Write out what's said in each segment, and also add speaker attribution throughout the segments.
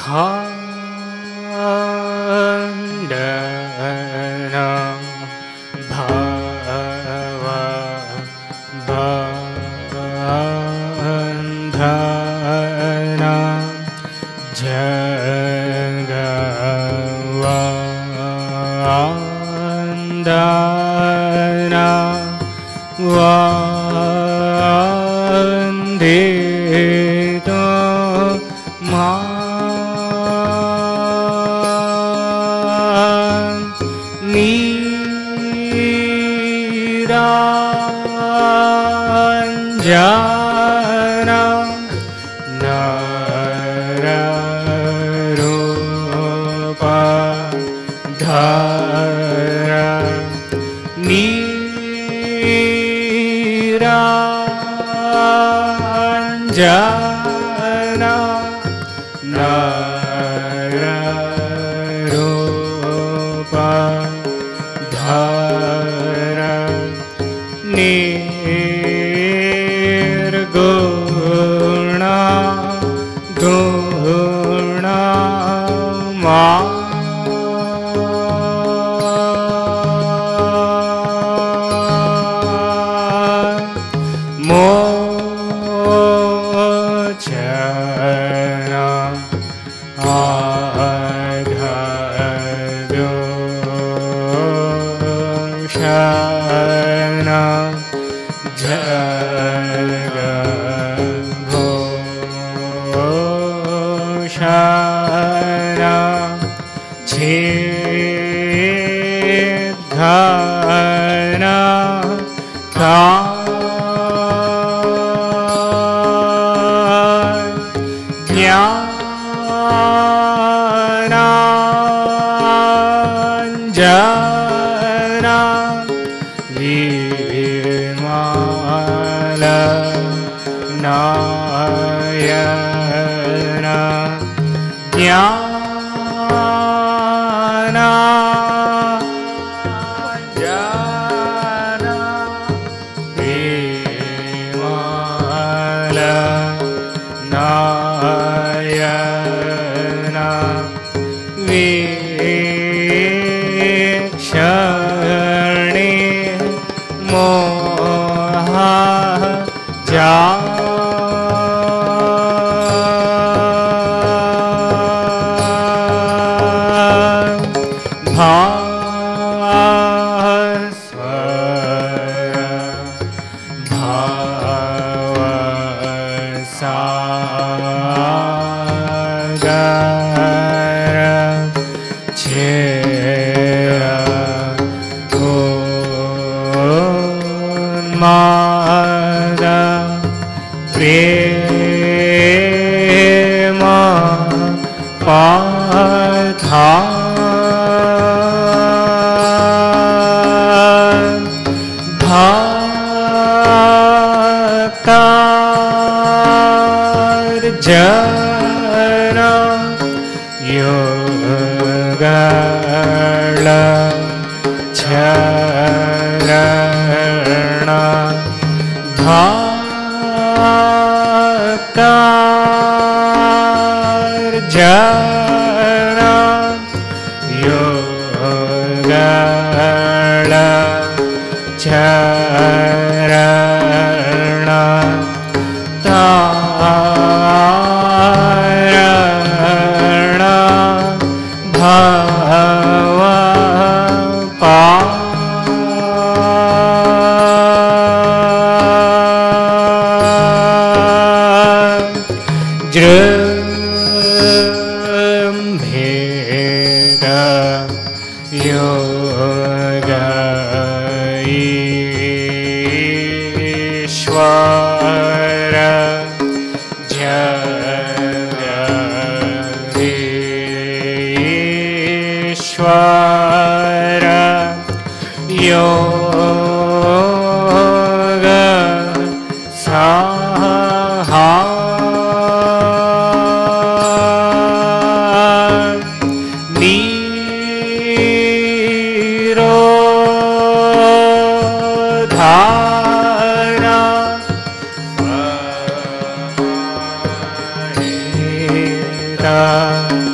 Speaker 1: Ram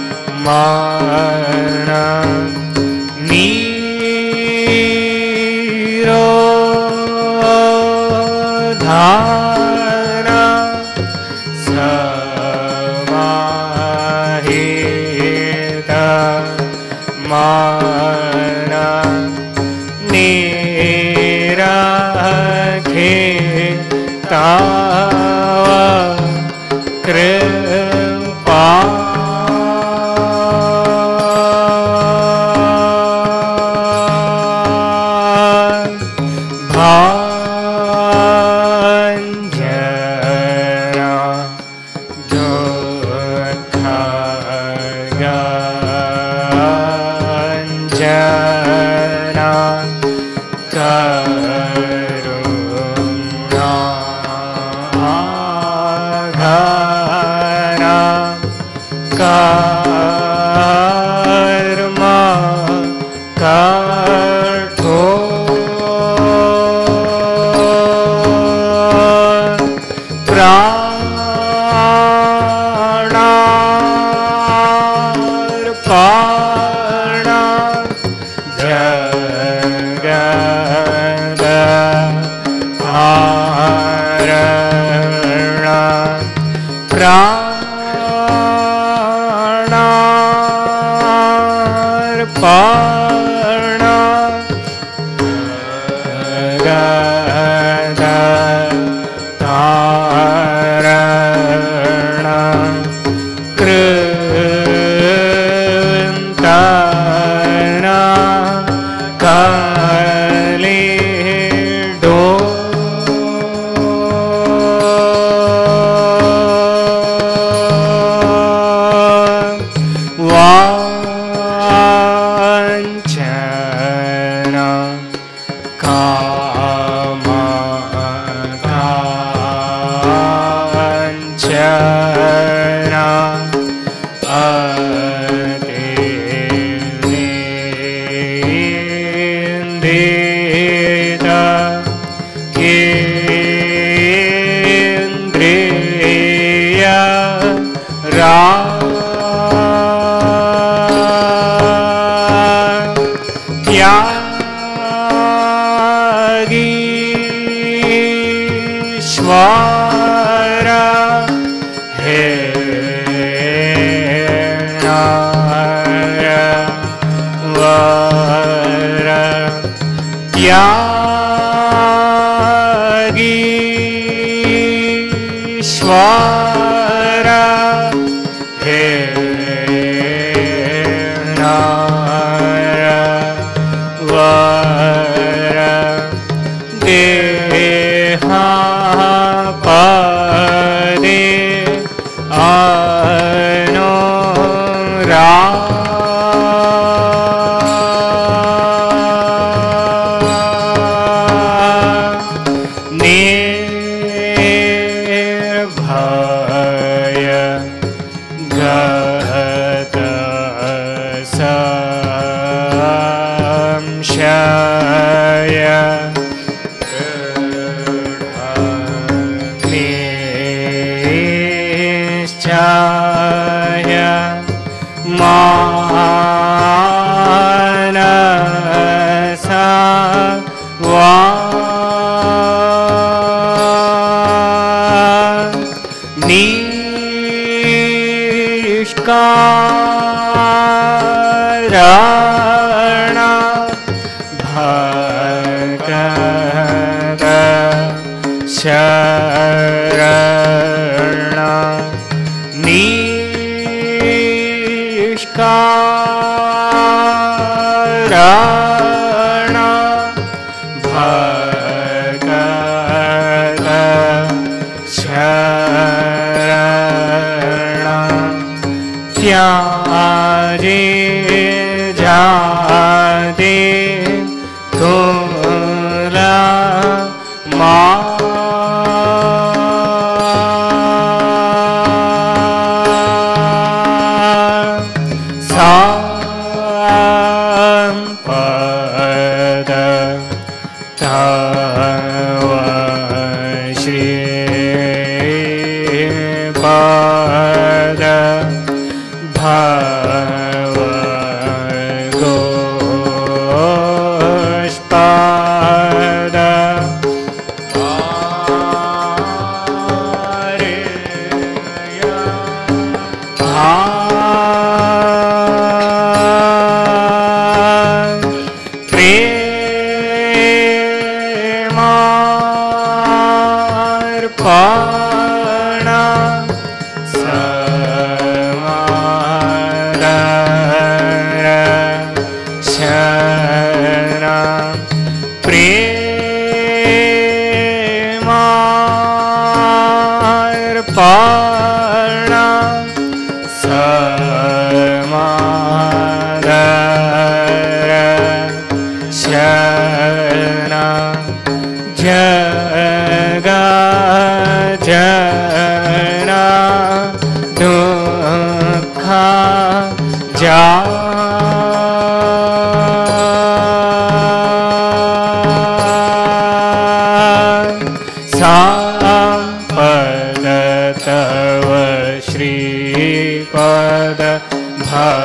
Speaker 1: भाव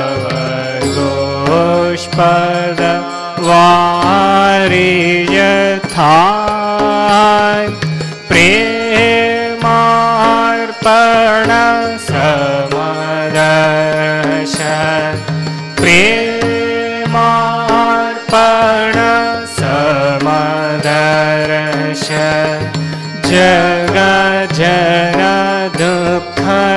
Speaker 1: गोष्पद वारियथाय प्रेमार्पण समदर्शन प्रेमार्पण समदर्शन जग जन दुख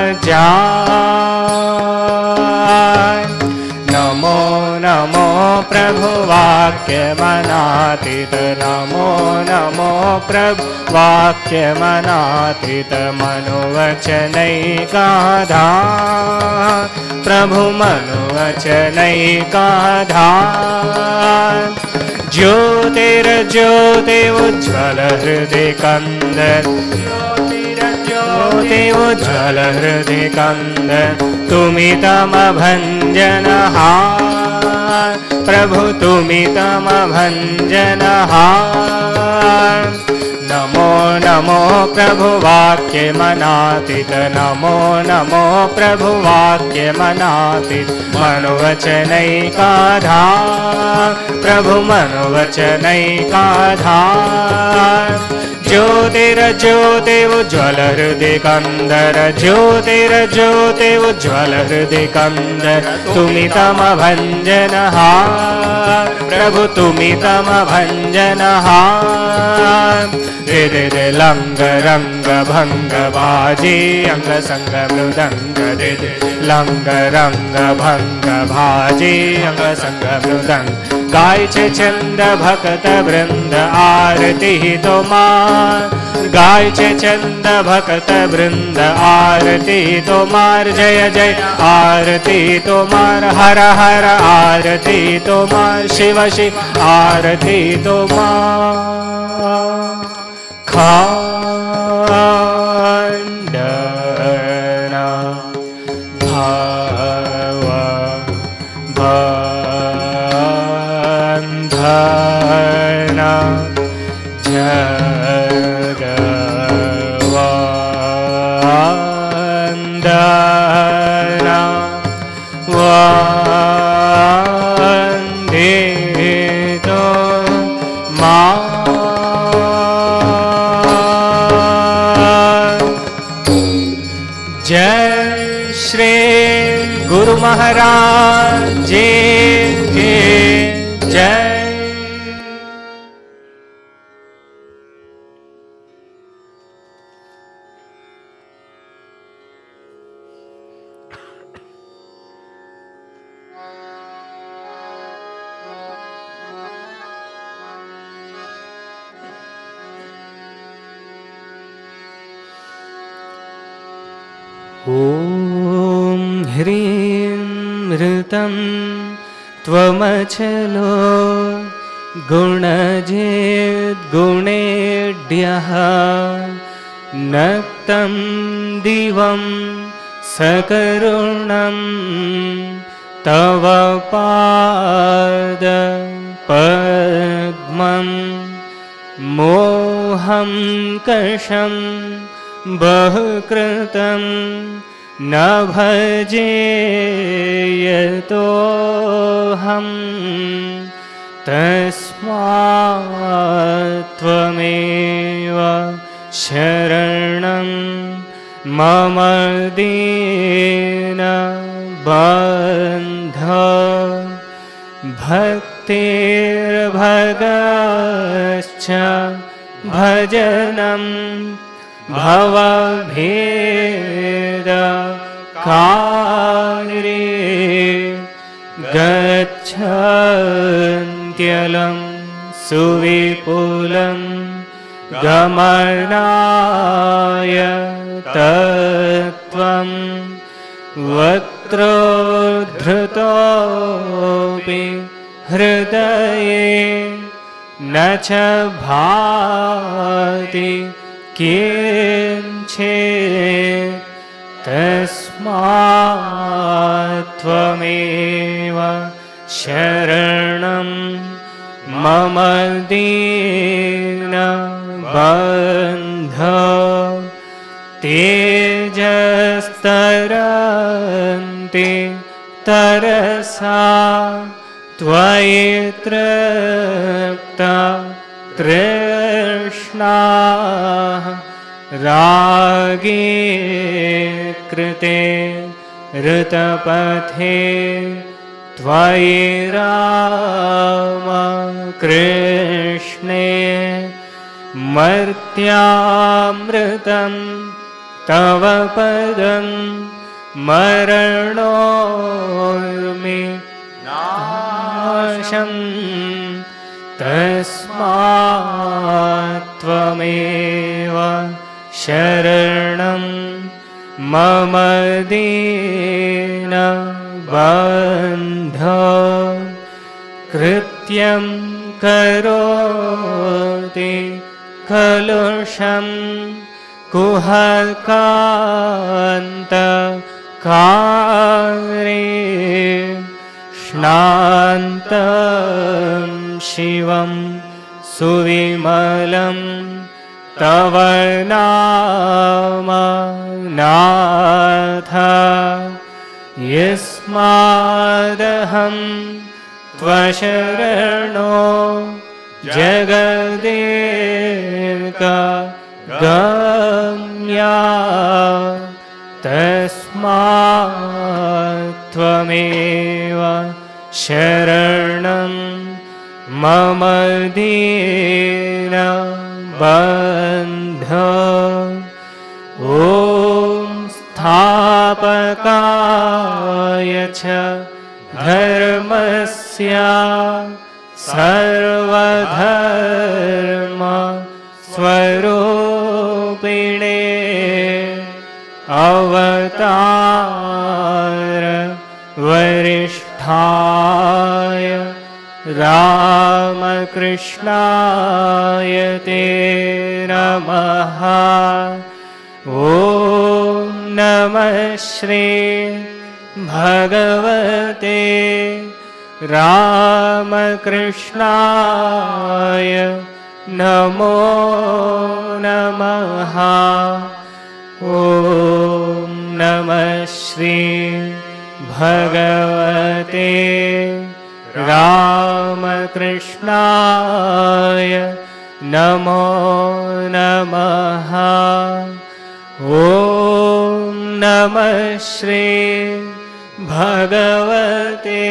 Speaker 1: जाय नमो नमो प्रभु वाक्य मनातीत नमो नमो प्रभु वाक्य मनातीत मनोवचनैकाधार प्रभु मनोवचनैकाधार ज्योतिर्ज्योति उज्ज्वल हृदय कंदर ज्योति उज्ज्वल हृदय कंदर तुमि तम भंजनहार प्रभु तुमि तम भंजनहार नमो नमो प्रभु वाक्य मनातीत नमो नमो प्रभु वाक्य मनातीत मनोवचनैकाधार प्रभु मनोवचनैकाधार ज्योतिर्ज्योति उज्ज्वल हृदय कंदर ज्योतिर्ज्योति उज्ज्वल हृदय कंदर तुमि तम भंजनहार प्रभु तुमि तम भंजनहार हृदय लंग रंग भंग बाजे अंग संग मृदंग लंग रंग भंग भाजे अंग संग मृदंग गायचे छंद भक्त वृंद आरती तोमार गायचे छंद भक्त वृंद आरती तोमार जय जय आरती तोमार हर हर आरती तोमार शिव शिव आरती तोमार खंडना भव बंधना जगवंदना वंदितो मा जय श्री गुरु महाराज जी की जय। ॐ ह्रीं ऋतं त्वमचलो गुणजेद्गुणेढ्यः नक्तं दिवं सकरुणं तव पादपद्मं मोहं कषं बहुकृतं न भजे यतोऽहं तस्मात् त्वमेव शरणं मम दीनबन्धो भक्तिर्भगश्च भजनं भवभेद कार्ये गच्छन्त्यलं सुविपुलं गमनाय तत्त्वं वक्रोद्धृतोऽपि हृदये न च भाति किञ्चित् तस्मात् त्वमेव शरणं मम दीनबन्धो तेजस्तरन्ति तरसा त्वयि तृप्ता तृष्णाः रागे कृते ऋतपथे त्वयि राम कृष्णे मर्त्यामृतं तव पदं मरणोर्मि नाशं तस्मात् त्वमेव शरणं मम दीनबन्ध कृत्यं करोति कलुषं कुहकान्तकारे श्नान्तं शिवं सुविमलं तव नाम नाथ यस्मादहं त्वशरणो जगदेकगम्या तस्मात् त्वमेव शरणं मम दीनबन्ध ॐ स्थापकाय च धर्मस्य सर्वधर्म स्वरूपिणे अवतार वरिष्ठाय रामकृष्णाय ते नमः। ॐ नमः श्री भगवते रामकृष्णाय नमो नमः। ॐ नमः श्री भगवते रामकृष्णाय नमो नमः। ॐ नमः श्री भगवते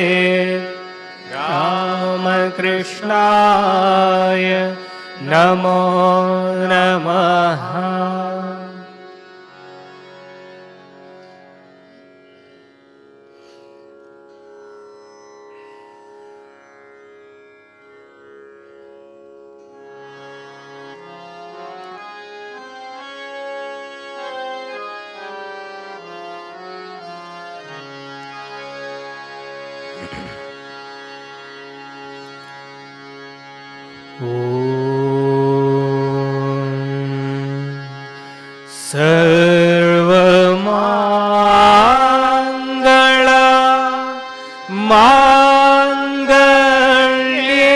Speaker 1: रामकृष्णाय नमो नमः। सर्वमङ्गल माङ्गल्ये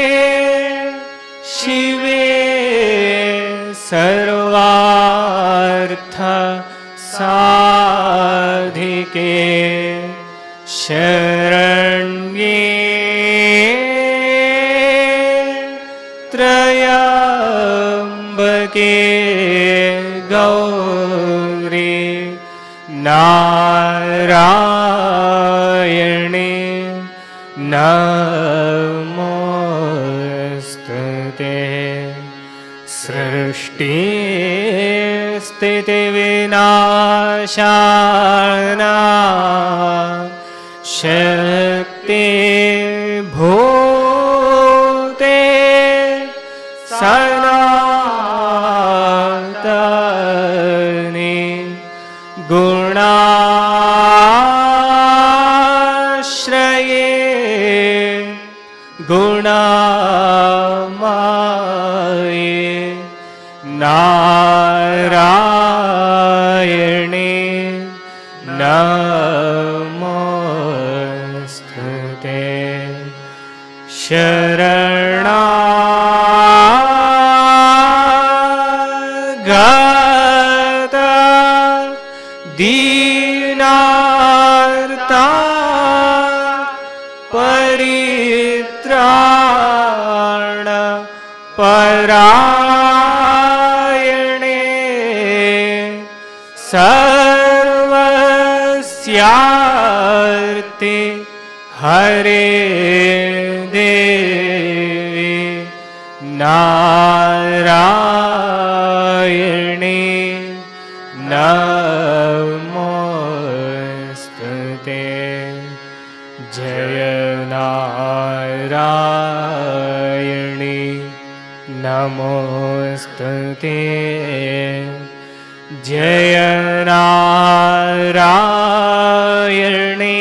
Speaker 1: शिवे सर्वार्थ साधिके शरण्ये त्र्यम्बके गौरी नारायणे नमोस्तुते। सृष्टि स्थितिविनाशाना शक्ति भूते सनातने गुणाश्रये गुणामये नारायणे नमोस्तुते। शरणागत दीनार्ता परित्राण परायणे सर्वस्यार्थे हरे देवी नारायणे नमोस्तुते। जय नारायणी नमोस्तुते। जय नारायणी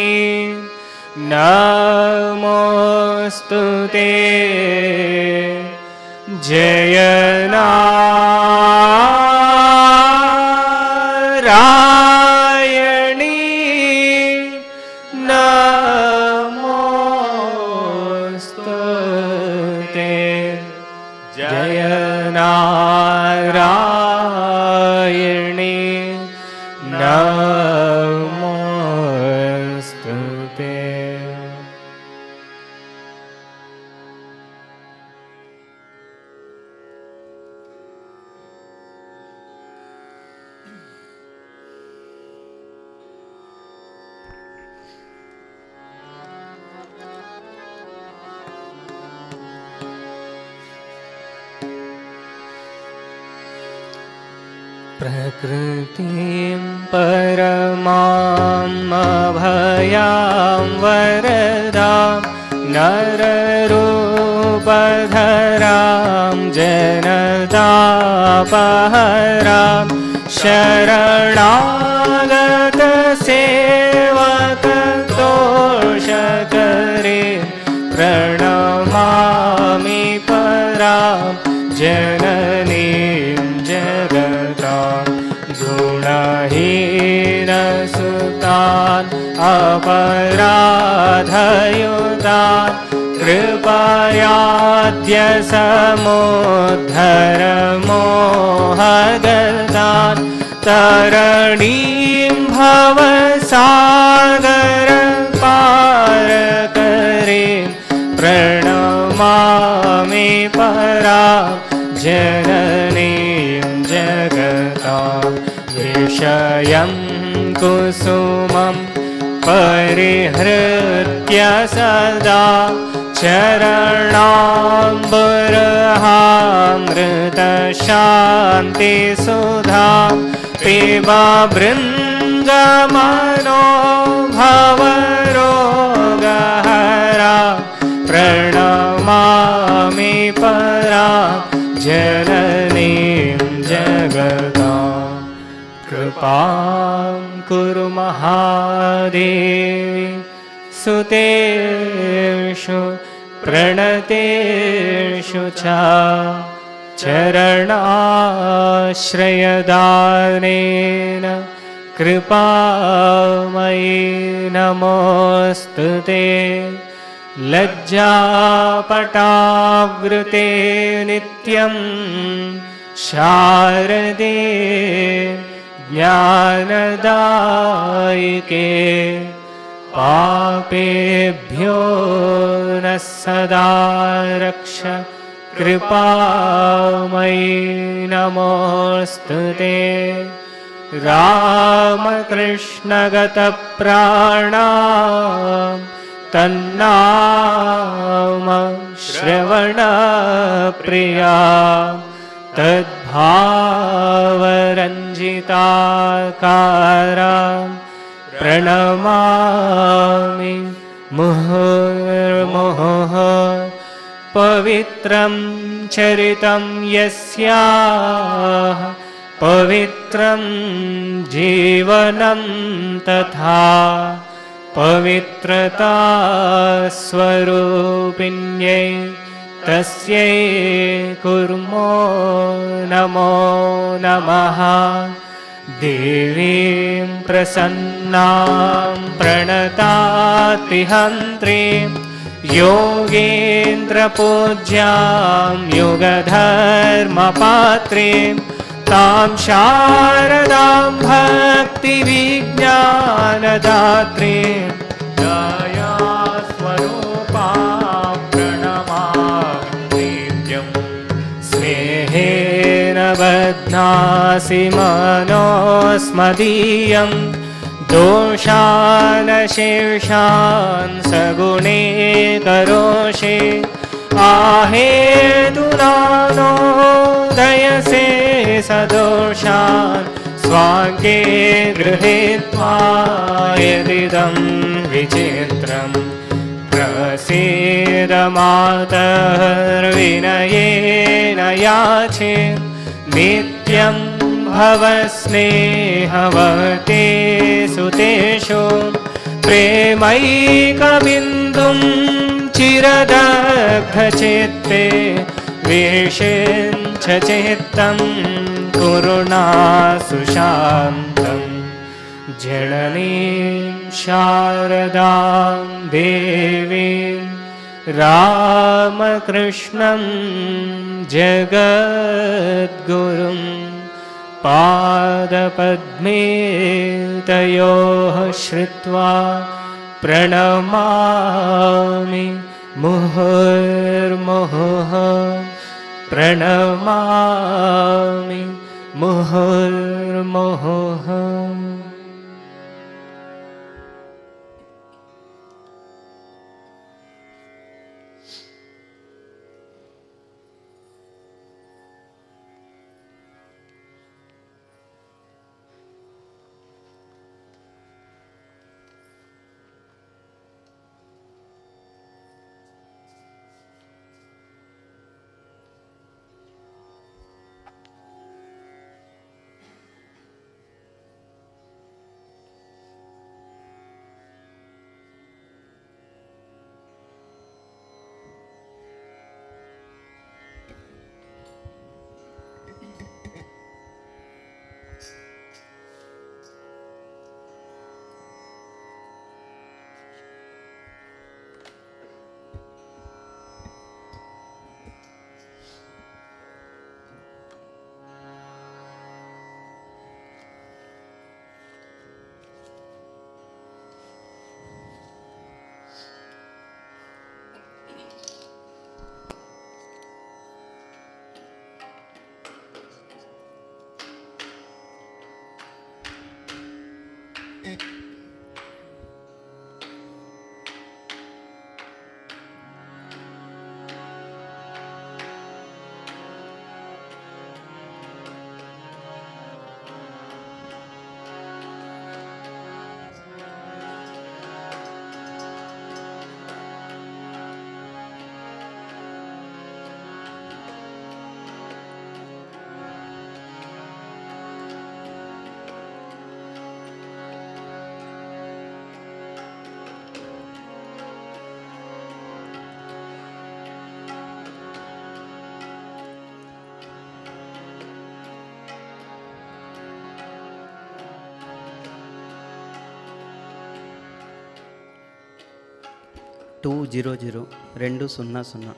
Speaker 1: नमोस्तुते। जय नारायणी नमोस्तुते। जय नारायणी नमोस्तुते। प्रकृतिं परमां अभयां वरदां नररूपधरां जनतापहरां शरणागतसेवकतोषकरीं प्रणमामि परां जननीं जगतां। गुणहीनसुतान् अपराधयुतान् कृपयाद्य समुद्धर मोहगतान्। तरणीं भवसागर पारकरीं प्रणमामि परां जननीं जगतां। विषयं कुसुमं परिहृत्य सदा चरणाम्बुरहामृतशान्तिसुधां पिबा बृन्दमनो भवरोगहरा प्रणमामि परां जननीं जगतां। कृपां कुरु महादेवी सुतेषु प्रणतेषु च चरणाश्रयदानेन कृपामयि नमोस्तुते। लज्जापटावृते नित्यं शारदे ज्ञानदायिके पापेभ्यो नः सदा रक्ष कृपामयि नमोस्तुते। रामकृष्णगतप्राणां तन्नाम श्रवणप्रिया तद्भावरञ्जिताकारां प्रणमामि मुहुर्मुहुः। पवित्रं चरितं यस्याः पवित्रं जीवनं तथा पवित्रता स्वरूपिण्यै तस्यै कुर्मो नमो नमः। देवीं प्रसन्नां प्रणतातिहन्त्रीं योगेन्द्रपूज्यां युगधर्मपात्रीं तां शारदां भक्तिविज्ञानदात्रीं दयास्वरूपिणीं बध्नासि मनोस्मदीयं दोषान् शेषान् सगुणे करोषि आहेतुना नोदयसे सदोषान् स्वाङ्गे गृहीत्वा यदिदं विचित्रम् प्रसीद मातर्विनयेन याचे नित्यं भव स्नेहवते सुतेषु प्रेमैकबिन्दुं चिरदग्धचित्ते विषिञ्च चित्तं कुरुणा सुशान्तम् जननीं शारदां देवीं रामकृष्णं जगद्गुरुं पादपद्मे तयोः श्रुत्वा प्रणमामि मुहुर्मुहुः प्रणमामि मुहुर्मुहुः।
Speaker 2: टू 00 200।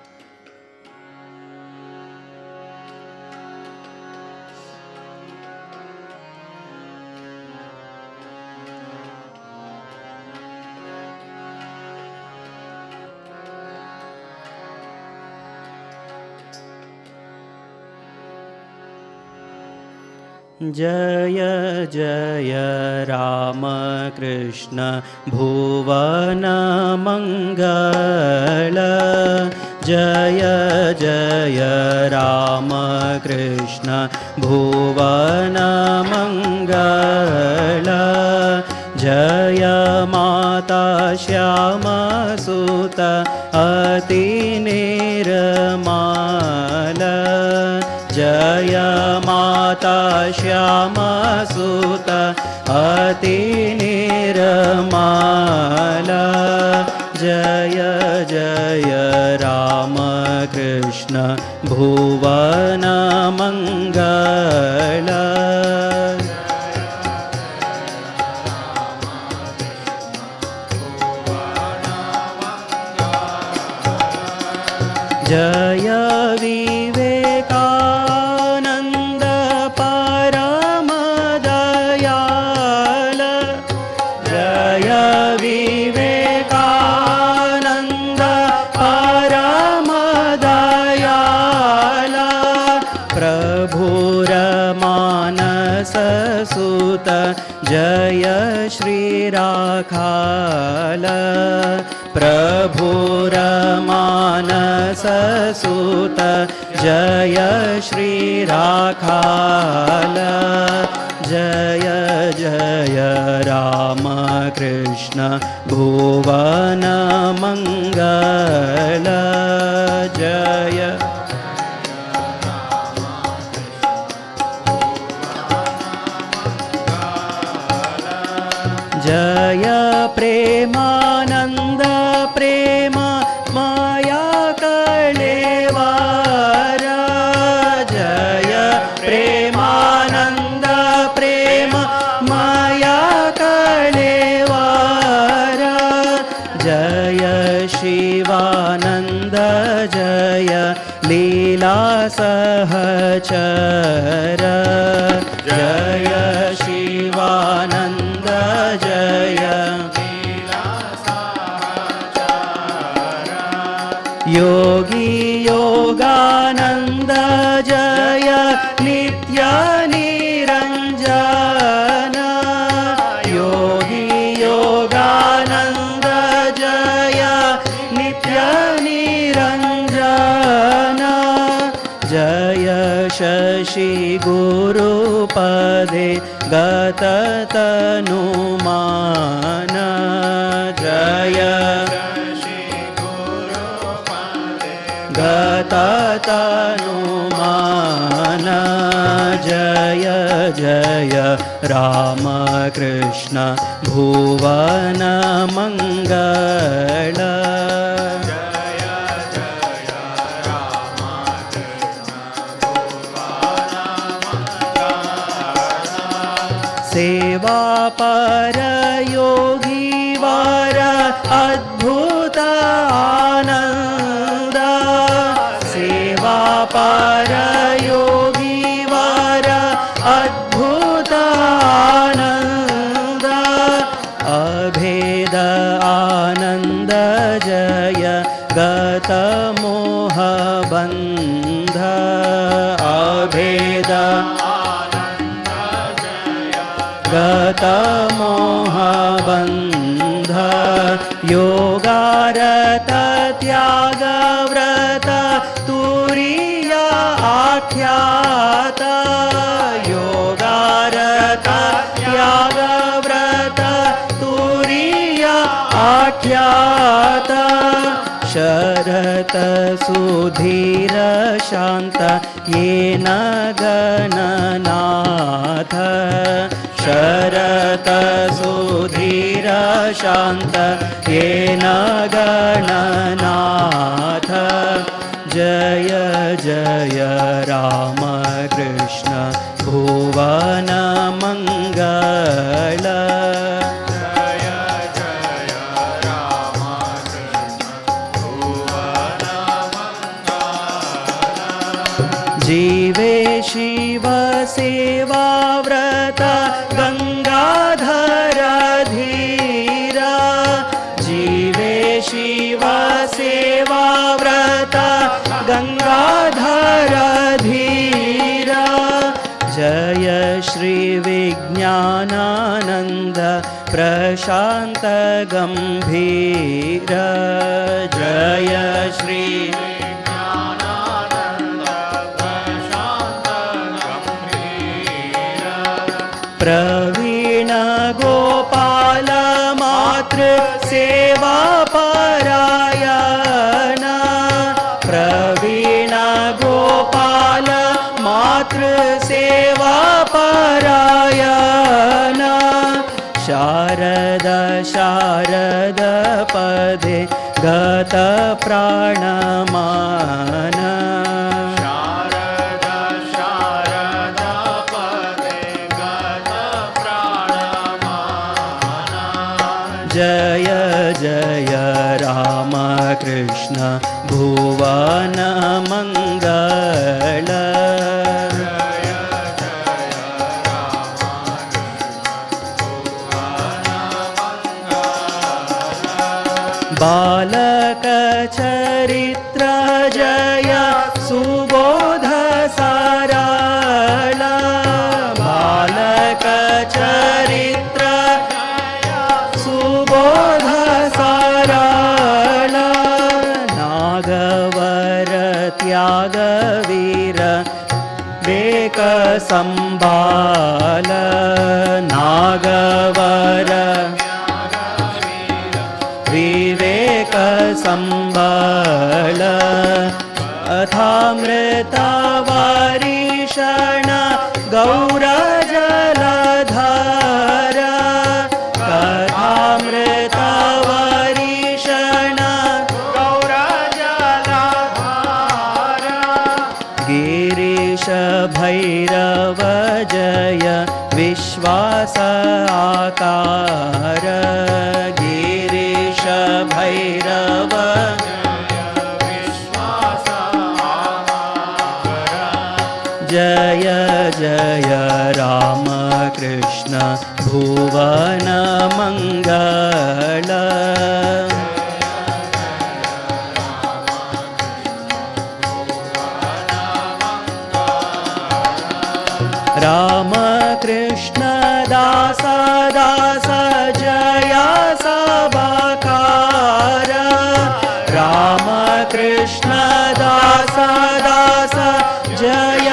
Speaker 3: जय जय राम कृष्ण भुवन मंगल। जय जय राम कृष्ण भुवन मंगल। जय माता श्याम सुत अति निर्मल। जय माता श्याम सुत अति निर्मल। जय जय राम कृष्ण भुवन मंगल। जय विवेकानंद परम दयाल। जय विवेकानंद परम दयाल। प्रभु
Speaker 2: जय श्रीराखाल प्रभुरमानससुत जय श्रीराखाल जय जय रामकृष्ण भुवनमङ्गल जय जय प्रेमानन्द प्रेम माया कलेवार जय प्रेमानन्द प्रेम माया कलेवार जय शिवानन्द जय लीला सहचर जय शिवानन्द जय योगी योगानन्द जय नित्य निरञ्जन योगी योगानन्द जय नित्य निरञ्जन जय शशि गुरुपदे गततनुमान जय गततनुमान जय जय रामकृष्ण भुवनमङ्गल सेवा पर योगी वार अद्भुत आनंद सेवा पर योगी वार अद्भुत आनंद अभेद आनंद जय गत मोह बंध अभेद गत मोह बंध योगारत त्याग व्रत तुरीया आख्यात योगारत त्याग व्रत तुरीया आख्यात शरत सुधीर शांत येन गणनाथ शरत सुधीर शांत येन गणनाथ जय जय रामकृष्ण भुवनमङ्गल जीवे शिव सेवा व्रत गंगाधर धीरा जीवे शिव सेवा व्रत गंगाधर धीरा जय श्री विज्ञानानंद प्रशांत गंभीर जय श्री प्रवीण गोपाल मातृ सेवा परायण प्रवीण गोपाल मातृ सेवा परायण शारद शारद पदे गत प्राणमान जय जय रामकृष्ण भुवनमङ्गल बालक चरित्र जय सुबोध सरल बालक चरित्र त्यागवीर वेक संबाल नागवर विवेक संबल अथामृतवारिषण गौरजलधर कथामृतवारिषण
Speaker 1: गौरजलधार
Speaker 2: गिरीश भैरव जय विश्वास आकार गिरीश भैरव जय जय राम कृष्ण भुवन मंगल राम कृष्ण दास दास जय सबकार राम कृष्ण दास दास जय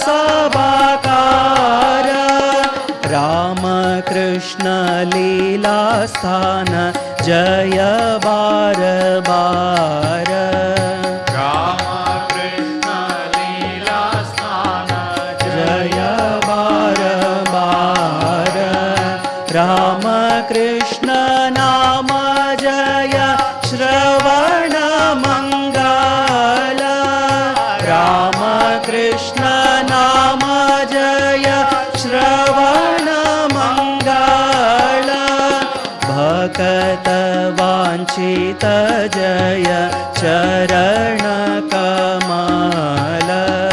Speaker 2: सबकार राम कृष्ण लीला स्थान जय बार बार
Speaker 1: राम कृष्ण लीला स्थान
Speaker 2: जय बार बार राम कृष्ण नाम जय श्रवण मंगल राम कृष्ण नाम जय श्रवण मंगल भक्त वांछित जय चरण कमल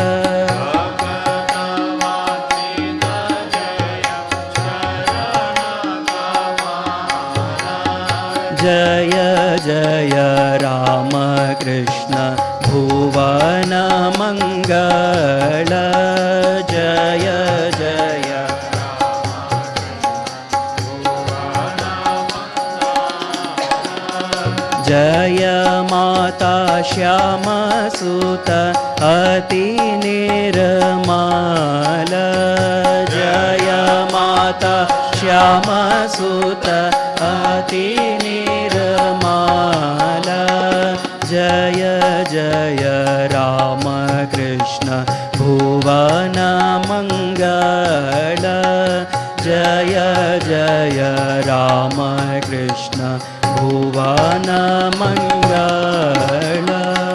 Speaker 2: जय जय राम कृष्ण भुवन मंगल जय जय जय माता श्याम सुत अति निर्मल जय माता श्याम सुत अति निर्मल जय जय राम कृष्ण भुवन मंगल जय जय राम कृष्ण भुवन मंगल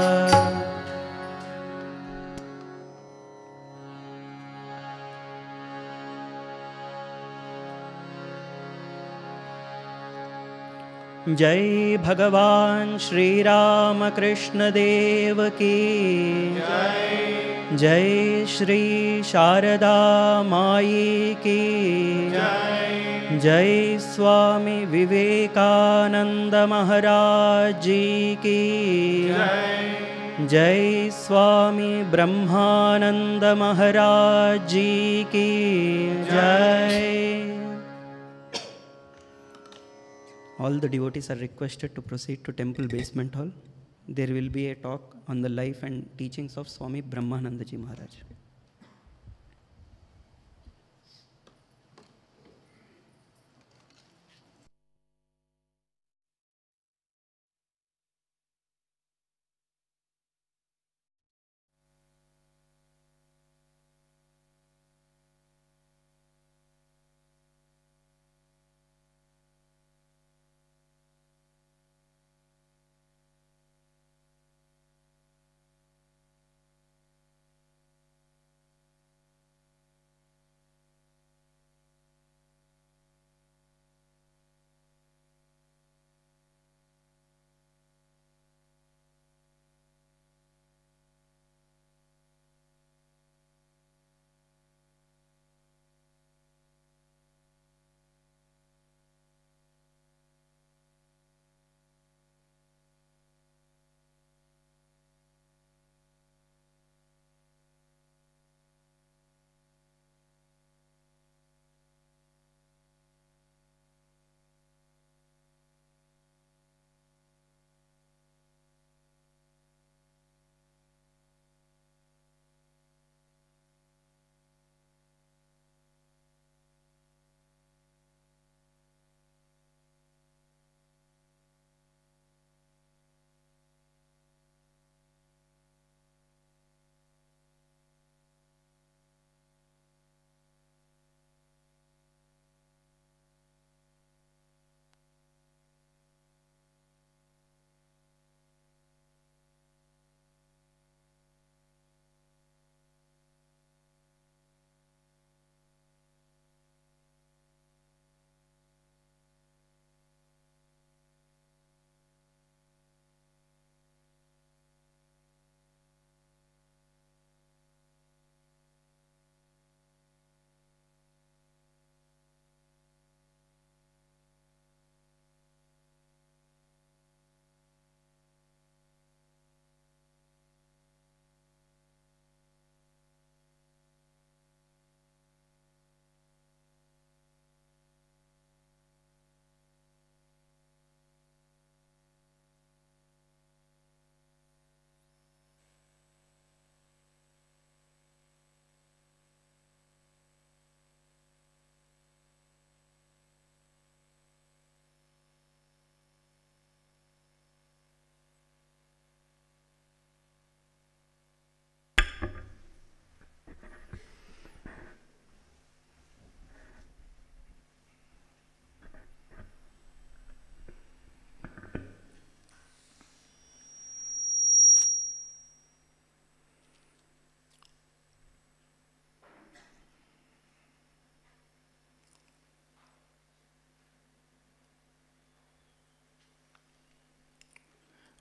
Speaker 2: जय भगवान श्री राम कृष्ण देव की जय श्री शारदा माई की जय स्वामी विवेकानंद महाराज जी की जय स्वामी ब्रह्मानंद महाराज जी की जय. All the devotees are requested to proceed to temple basement hall. There will be a talk on the life and teachings of Swami Brahmananda Ji Maharaj.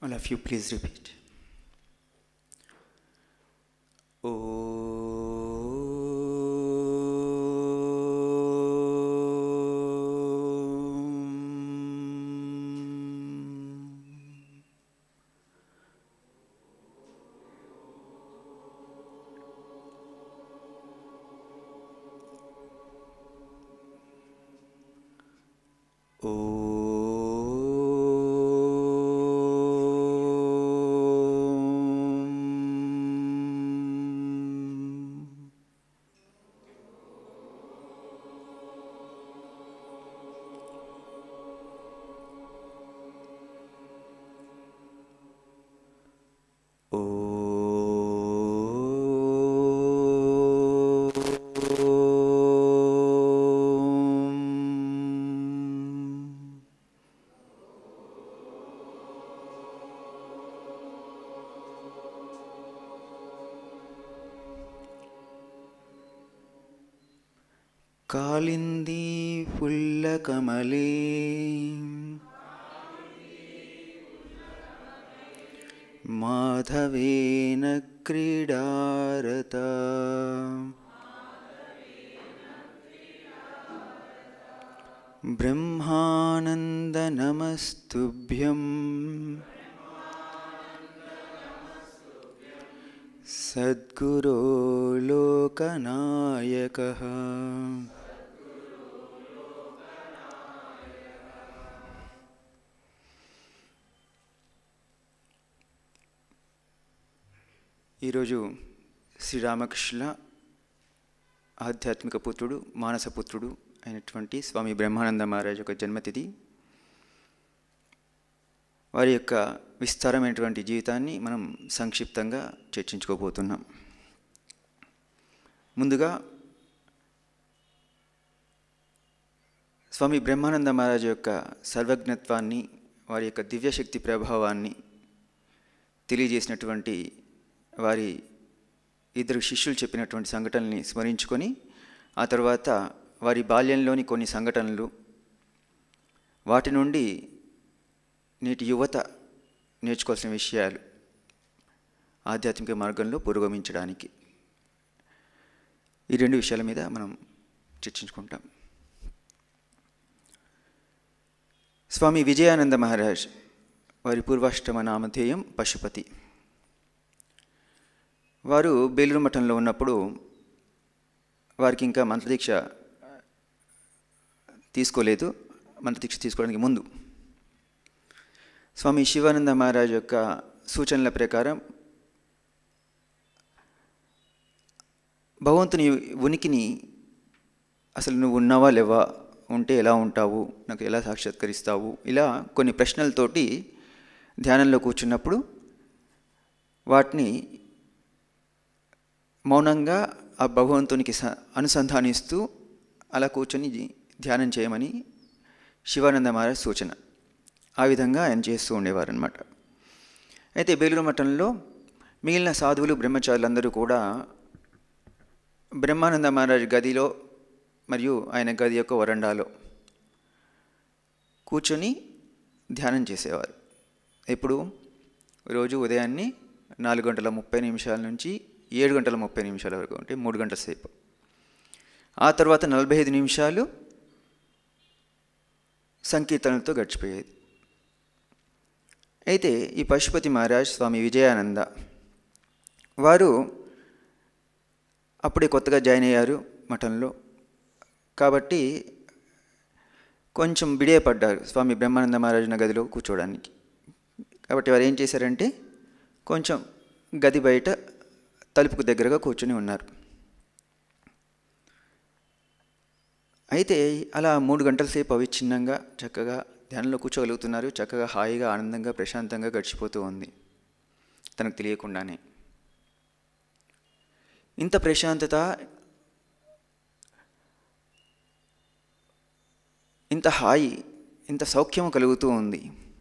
Speaker 4: All of you, please repeat. Kalindi फुल्लकमले माधवेन क्रीडारता ब्रह्मानंद नमस्तुभ्यं सद्गुरो लोकनायकः। ఈరోజు శ్రీరామకృష్ణుల ఆధ్యాత్మిక పుత్రుడు మానసపుత్రుడు అయినటువంటి స్వామి బ్రహ్మానంద మహారాజ్ యొక్క జన్మతిథి. వారి యొక్క విస్తారమైనటువంటి జీవితాన్ని మనం సంక్షిప్తంగా చర్చించుకోబోతున్నాం. ముందుగా స్వామి బ్రహ్మానంద మహారాజ్ యొక్క సర్వజ్ఞత్వాన్ని, వారి యొక్క దివ్యశక్తి ప్రభావాన్ని తెలియజేసినటువంటి వారి ఇద్దరు శిష్యులు చెప్పినటువంటి సంఘటనల్ని స్మరించుకొని, ఆ తర్వాత వారి బాల్యంలోని కొన్ని సంఘటనలు, వాటి నుండి నేటి యువత నేర్చుకోవాల్సిన విషయాలు ఆధ్యాత్మిక మార్గంలో పురోగమించడానికి, ఈ రెండు విషయాల మీద మనం చర్చించుకుంటాం. స్వామి విజయానంద మహారాజ్ వారి పూర్వాష్టమ నామధేయం పశుపతి. వారు బేలూరు మఠంలో ఉన్నప్పుడు వారికి ఇంకా మంత్రదీక్ష తీసుకోలేదు. మంత్రదీక్ష తీసుకోవడానికి ముందు స్వామి శివానంద మహారాజ్ యొక్క సూచనల ప్రకారం భగవంతుని ఉనికిని, అసలు నువ్వు ఉన్నావా లేవా, ఉంటే ఎలా ఉంటావు, నాకు ఎలా సాక్షాత్కరిస్తావు, ఇలా కొన్ని ప్రశ్నలతోటి ధ్యానంలో కూర్చున్నప్పుడు వాటిని మౌనంగా ఆ భగవంతునికి అనుసంధానిస్తూ అలా కూర్చొని ధ్యానం చేయమని శివానంద మహారాజ్ సూచన. ఆ విధంగా ఆయన చేస్తూ ఉండేవారు అన్నమాట. అయితే బేలూరు మఠంలో మిగిలిన సాధువులు, బ్రహ్మచారులందరూ కూడా బ్రహ్మానంద మహారాజ్ గదిలో మరియు ఆయన గది యొక్క వరండాలో కూర్చొని ధ్యానం చేసేవారు. ఎప్పుడు? రోజు ఉదయాన్నే 4:30 నుంచి 7:30 వరకు, అంటే 3 గంటల సేపు. ఆ తర్వాత 45 నిమిషాలు సంకీర్తనలతో గడిచిపోయేది. అయితే ఈ పశుపతి మహారాజ్, స్వామి విజయానంద వారు అప్పుడే కొత్తగా జాయిన్ అయ్యారు మఠంలో. కాబట్టి కొంచెం బిడియపడ్డారు స్వామి బ్రహ్మానంద మహారాజున గదిలో కూర్చోవడానికి. కాబట్టి వారు ఏం చేశారంటే కొంచెం గది బయట తలుపుకు దగ్గరగా కూర్చొని ఉన్నారు. అయితే అలా 3 గంటల సేపు అవిచ్ఛిన్నంగా చక్కగా ధ్యానంలో కూర్చోగలుగుతున్నారు. చక్కగా హాయిగా, ఆనందంగా, ప్రశాంతంగా గడిచిపోతూ ఉంది తనకు తెలియకుండానే. ఇంత ప్రశాంతత, ఇంత హాయి, ఇంత సౌఖ్యము కలుగుతూ ఉంది.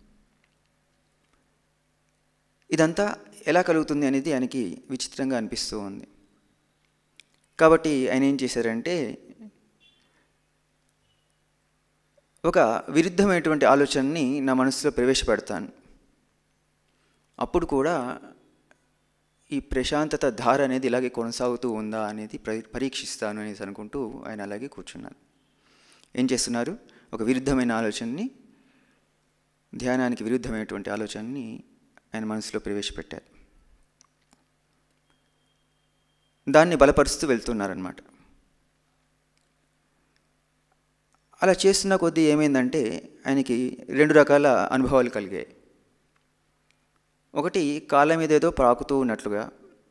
Speaker 4: ఇదంతా ఎలా కలుగుతుంది అనేది ఆయనకి విచిత్రంగా అనిపిస్తూ ఉంది. కాబట్టి ఆయన ఏం చేశారంటే ఒక విరుద్ధమైనటువంటి ఆలోచనని నా మనసులో ప్రవేశపెడతాను. అప్పుడు కూడా ఈ ప్రశాంతత ధార అనేది ఇలాగే కొనసాగుతూ ఉందా అనేది పరీక్షిస్తాను అనేసి అనుకుంటూ ఆయన అలాగే కూర్చున్నారు. ఏం చేస్తున్నారు? ఒక విరుద్ధమైన ఆలోచనని, ధ్యానానికి విరుద్ధమైనటువంటి ఆలోచనని ఆయన మనసులో ప్రవేశపెట్టారు. దాన్ని బలపరుస్తూ వెళ్తున్నారన్నమాట. అలా చేస్తున్న కొద్దీ ఏమైందంటే ఆయనకి 2 రకాల అనుభవాలు కలిగాయి. ఒకటి కాళ్ళ మీద ఏదో ప్రాకుతూ ఉన్నట్లుగా,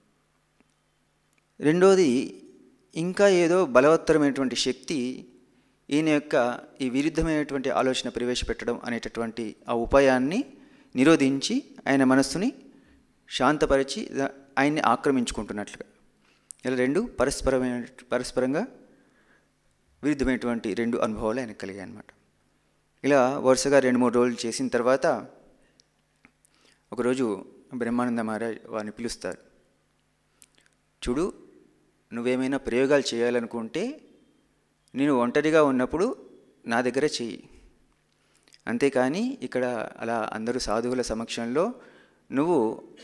Speaker 4: రెండోది ఇంకా ఏదో బలవత్తరమైనటువంటి శక్తి ఈయన యొక్క ఈ విరుద్ధమైనటువంటి ఆలోచన ప్రవేశపెట్టడం అనేటటువంటి ఆ ఉపాయాన్ని నిరోధించి ఆయన మనస్సుని శాంతపరిచి ఆయన్ని ఆక్రమించుకుంటున్నట్లుగా. ఇలా 2 పరస్పరంగా విరుద్ధమైనటువంటి 2 అనుభవాలు ఆయనకు కలిగాయి అన్నమాట. ఇలా వరుసగా 2-3 రోజులు చేసిన తర్వాత ఒకరోజు బ్రహ్మానంద మహారాజ్ వారిని పిలుస్తారు. చూడు, నువ్వేమైనా ప్రయోగాలు చేయాలనుకుంటే నేను ఒంటరిగా ఉన్నప్పుడు నా దగ్గర చెయ్యి, అంతేకాని ఇక్కడ అలా అందరూ సాధువుల సమక్షంలో నువ్వు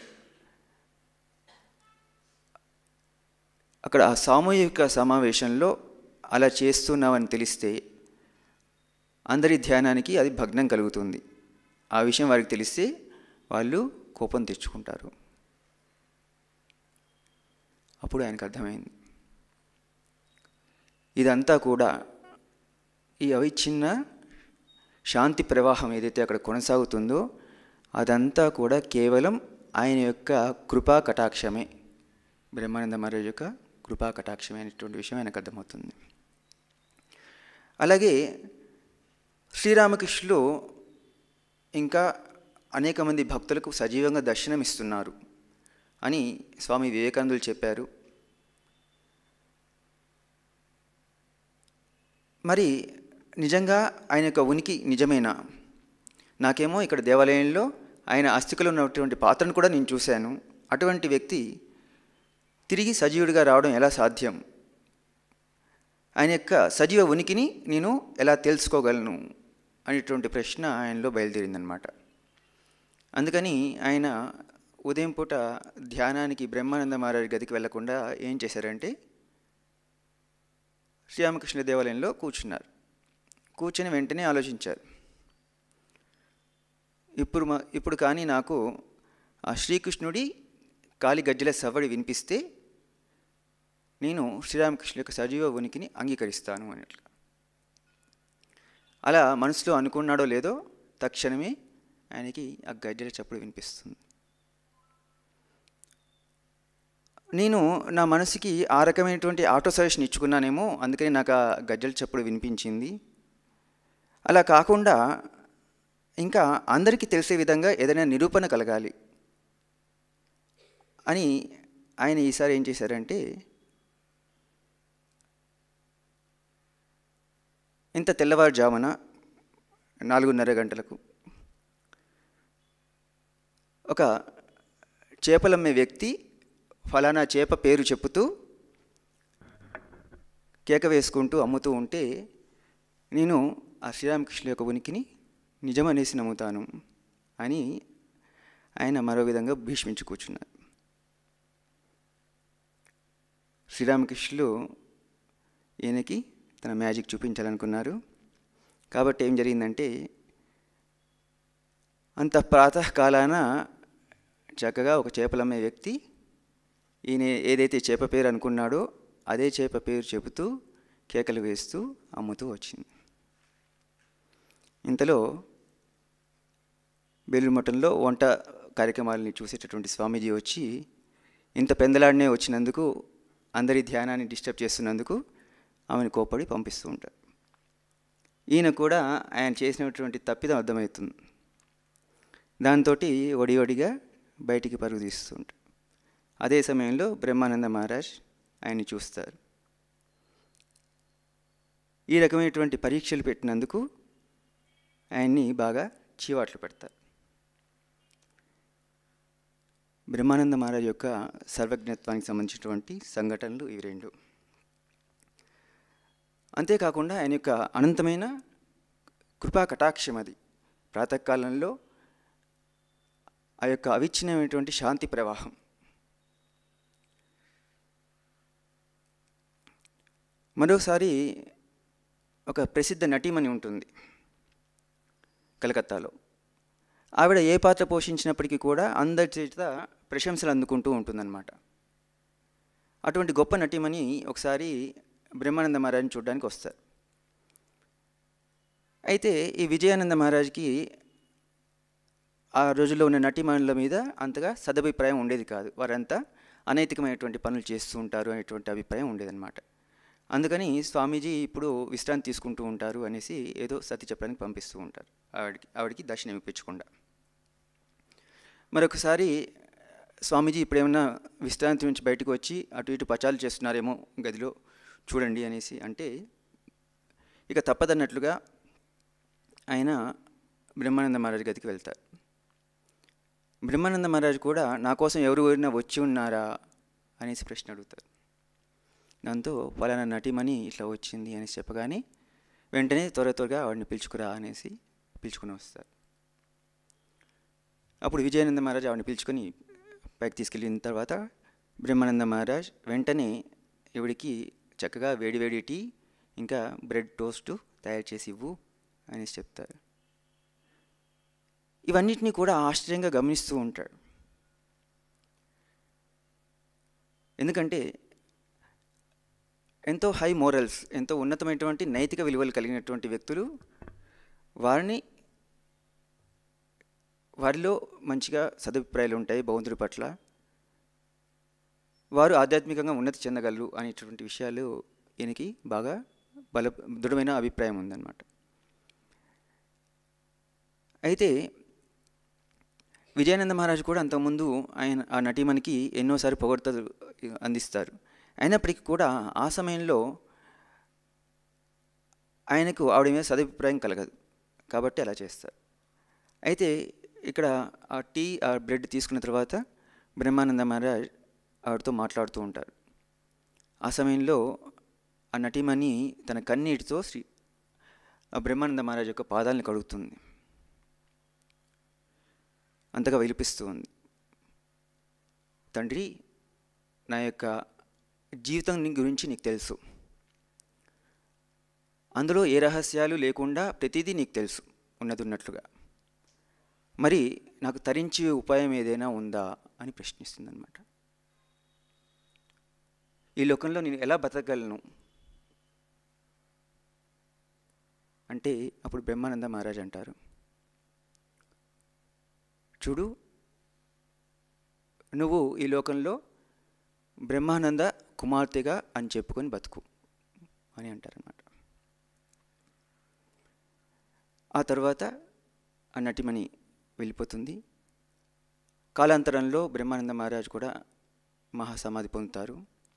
Speaker 4: అక్కడ ఆ సామూహిక సమావేశంలో అలా చేస్తున్నావని తెలిస్తే అందరి ధ్యానానికి అది భగ్నం కలుగుతుంది. ఆ విషయం వారికి తెలిస్తే వాళ్ళు కోపం తెచ్చుకుంటారు. అప్పుడు ఆయనకు అర్థమైంది, ఇదంతా కూడా ఈ అవిచ్ఛిన్న శాంతి ప్రవాహం ఏదైతే అక్కడ కొనసాగుతుందో అదంతా కూడా కేవలం ఆయన యొక్క కృపా కటాక్షమే, బ్రహ్మానంద మహారాజ్ యొక్క కృపా కటాక్షమే అనేటువంటి విషయం ఆయనకు అర్థమవుతుంది. అలాగే శ్రీరామకృష్ణులు ఇంకా అనేక మంది భక్తులకు సజీవంగా దర్శనమిస్తున్నారు అని స్వామి వివేకానందులు చెప్పారు. మరి నిజంగా ఆయన యొక్క ఉనికి నిజమేనా? నాకేమో ఇక్కడ దేవాలయంలో ఆయన అస్థికలో ఉన్నటువంటి పాత్రను కూడా నేను చూశాను. అటువంటి వ్యక్తి తిరిగి సజీవుడిగా రావడం ఎలా సాధ్యం? ఆయన యొక్క సజీవ ఉనికిని నేను ఎలా తెలుసుకోగలను అనేటువంటి ప్రశ్న ఆయనలో బయలుదేరిందనమాట. అందుకని ఆయన ఉదయం పూట ధ్యానానికి బ్రహ్మానంద మహారాజ్ గదికి వెళ్లకుండా ఏం చేశారంటే శ్రీరామకృష్ణ దేవాలయంలో కూర్చున్నారు. కూర్చొని వెంటనే ఆలోచించారు, ఇప్పుడు కానీ నాకు ఆ శ్రీకృష్ణుడి కాలి గజ్జల సవ్వడి వినిపిస్తే నేను శ్రీరామకృష్ణ యొక్క సజీవ ఉనికిని అంగీకరిస్తాను అన్నట్లుగా. అలా మనసులో అనుకున్నాడో లేదో తక్షణమే ఆయనకి ఆ గజ్జల చప్పుడు వినిపిస్తుంది. నేను నా మనసుకి ఆ రకమైనటువంటి ఆటో సజెషన్ ఇచ్చుకున్నానేమో, అందుకని నాకు ఆ గజ్జల చప్పుడు వినిపించింది. అలా కాకుండా ఇంకా అందరికీ తెలిసే విధంగా ఏదైనా నిరూపణ కలగాలి అని ఆయన ఈసారి ఏం చేశారంటే, ఇంత తెల్లవారుజామున 4:30 గంటలకు ఒక చేపలమ్మే వ్యక్తి ఫలానా చేప పేరు చెప్పుతూ కేక వేసుకుంటూ అమ్ముతూ ఉంటే నేను ఆ శ్రీరామకృష్ణ యొక్క ఉనికిని నిజమనేసి నమ్ముతాను అని ఆయన మరో విధంగా భీష్మించి కూర్చున్నారు. శ్రీరామకృష్ణులు ఈయనకి తన మ్యాజిక్ చూపించాలనుకున్నారు. కాబట్టి ఏం జరిగిందంటే, అంత ప్రాతకాలాన చక్కగా ఒక చేపలమ్మే వ్యక్తి ఈయన ఏదైతే చేప పేరు అనుకున్నాడో అదే చేప పేరు చెబుతూ కేకలు వేస్తూ అమ్ముతూ వచ్చింది. ఇంతలో బేలూరు మఠంలో వంట కార్యక్రమాలని చూసేటటువంటి స్వామీజీ వచ్చి ఇంత పెందలాడినే వచ్చినందుకు, అందరి ధ్యానాన్ని డిస్టర్బ్ చేస్తున్నందుకు ఆమెను కోపడి పంపిస్తూ ఉంటారు. ఈయన కూడా ఆయన చేసినటువంటి తప్పిదం అర్థమవుతుంది. దాంతో ఒడిగా బయటికి పరుగు తీస్తూ ఉంటారు. అదే సమయంలో బ్రహ్మానంద మహారాజ్ ఆయన్ని చూస్తారు. ఈ రకమైనటువంటి పరీక్షలు పెట్టినందుకు ఆయన్ని బాగా చీవాట్లు పెడతారు. బ్రహ్మానంద మహారాజ్ యొక్క సర్వజ్ఞత్వానికి సంబంధించినటువంటి సంఘటనలు ఇవి 2. అంతేకాకుండా ఆయన యొక్క అనంతమైన కృపా కటాక్షం అది. ప్రాతకాలంలో ఆ యొక్క అవిచ్ఛిన్నమైనటువంటి శాంతి ప్రవాహం. మరోసారి ఒక ప్రసిద్ధ నటీమణి ఉంటుంది కలకత్తాలో. ఆవిడ ఏ పాత్ర పోషించినప్పటికీ కూడా అందరి చేత ప్రశంసలు అందుకుంటూ ఉంటుందన్నమాట. అటువంటి గొప్ప నటీమణి ఒకసారి బ్రహ్మానంద మహారాజ్ని చూడడానికి వస్తారు. అయితే ఈ విజయానంద మహారాజ్కి ఆ రోజుల్లో ఉన్న నటీమణుల మీద అంతగా సదభిప్రాయం ఉండేది కాదు. వారంతా అనైతికమైనటువంటి పనులు చేస్తూ ఉంటారు అనేటువంటి అభిప్రాయం ఉండేదన్నమాట. అందుకని స్వామీజీ ఇప్పుడు విశ్రాంతి తీసుకుంటూ ఉంటారు అనేసి ఏదో సతి చెప్పడానికి పంపిస్తూ ఉంటారు ఆవిడికి దర్శనం ఇప్పించకుండా. మరొకసారి స్వామీజీ ఇప్పుడేమన్నా విశ్రాంతి నుంచి బయటకు వచ్చి అటు ఇటు పచాలు చేస్తున్నారేమో గదిలో చూడండి అనేసి అంటే, ఇక తప్పదన్నట్లుగా ఆయన బ్రహ్మానంద మహారాజ్ గదికి వెళ్తారు. బ్రహ్మానంద మహారాజ్ కూడా నా కోసం ఎవరైనా వచ్చి ఉన్నారా అనేసి ప్రశ్న అడుగుతారు. దాంతో పలానా నటీమణి ఇట్లా వచ్చింది అనేసి చెప్పగానే వెంటనే త్వరగా ఆవిడని పిలుచుకురా అనేసి పిలుచుకుని వస్తారు. అప్పుడు విజయానంద మహారాజ్ ఆవిడని పిలుచుకొని పైకి తీసుకెళ్ళిన తర్వాత బ్రహ్మానంద మహారాజ్ వెంటనే ఈవిడికి చక్కగా వేడివేడి టీ ఇంకా బ్రెడ్ టోస్ట్ తయారు చేసి ఇవ్వు అనేసి చెప్తారు. ఇవన్నిటినీ కూడా ఆశ్చర్యంగా గమనిస్తూ ఉంటాడు. ఎందుకంటే ఎంతో హై మోరల్స్, ఎంతో ఉన్నతమైనటువంటి నైతిక విలువలు కలిగినటువంటి వ్యక్తులు, వారిలో మంచిగా సదభిప్రాయాలు ఉంటాయి భగవంతుడి పట్ల, వారు ఆధ్యాత్మికంగా ఉన్నతి చెందగలరు అనేటువంటి విషయాలు ఈయనకి బాగా దృఢమైన అభిప్రాయం ఉందన్నమాట. అయితే విజయానంద మహారాజు కూడా అంతకుముందు ఆయన ఆ నటీమణికి ఎన్నోసారి పొగడ్తలు అందిస్తారు. అయినప్పటికీ కూడా ఆ సమయంలో ఆయనకు ఆవిడ మీద సదభిప్రాయం కలగదు కాబట్టి అలా చేస్తారు. అయితే ఇక్కడ ఆ టీ ఆ బ్రెడ్ తీసుకున్న తర్వాత బ్రహ్మానంద మహారాజ్ ఆవిడతో మాట్లాడుతూ ఉంటారు. ఆ సమయంలో ఆ నటీమణి తన కన్నీటితో ఆ బ్రహ్మానంద మహారాజ్ యొక్క పాదాలను కడుగుతుంది, అంతగా విలిపిస్తూ ఉంది. తండ్రి, నా యొక్క జీవితం గురించి నీకు తెలుసు, అందులో ఏ రహస్యాలు లేకుండా ప్రతిదీ నీకు తెలుసు ఉన్నట్లుగా, మరి నాకు తరించే ఉపాయం ఏదైనా ఉందా అని ప్రశ్నిస్తుందన్నమాట. ఈ లోకంలో నేను ఎలా బతకగలను అంటే అప్పుడు బ్రహ్మానంద మహారాజ్ అంటారు, చూడు, నువ్వు ఈ లోకంలో బ్రహ్మానంద కుమార్తెగా అని చెప్పుకొని బతుకు అని అంటారన్నమాట. ఆ తర్వాత ఆ నటిమణి వెళ్ళిపోతుంది. కాలాంతరంలో బ్రహ్మానంద మహారాజ్ కూడా మహాసమాధి పొందుతారు.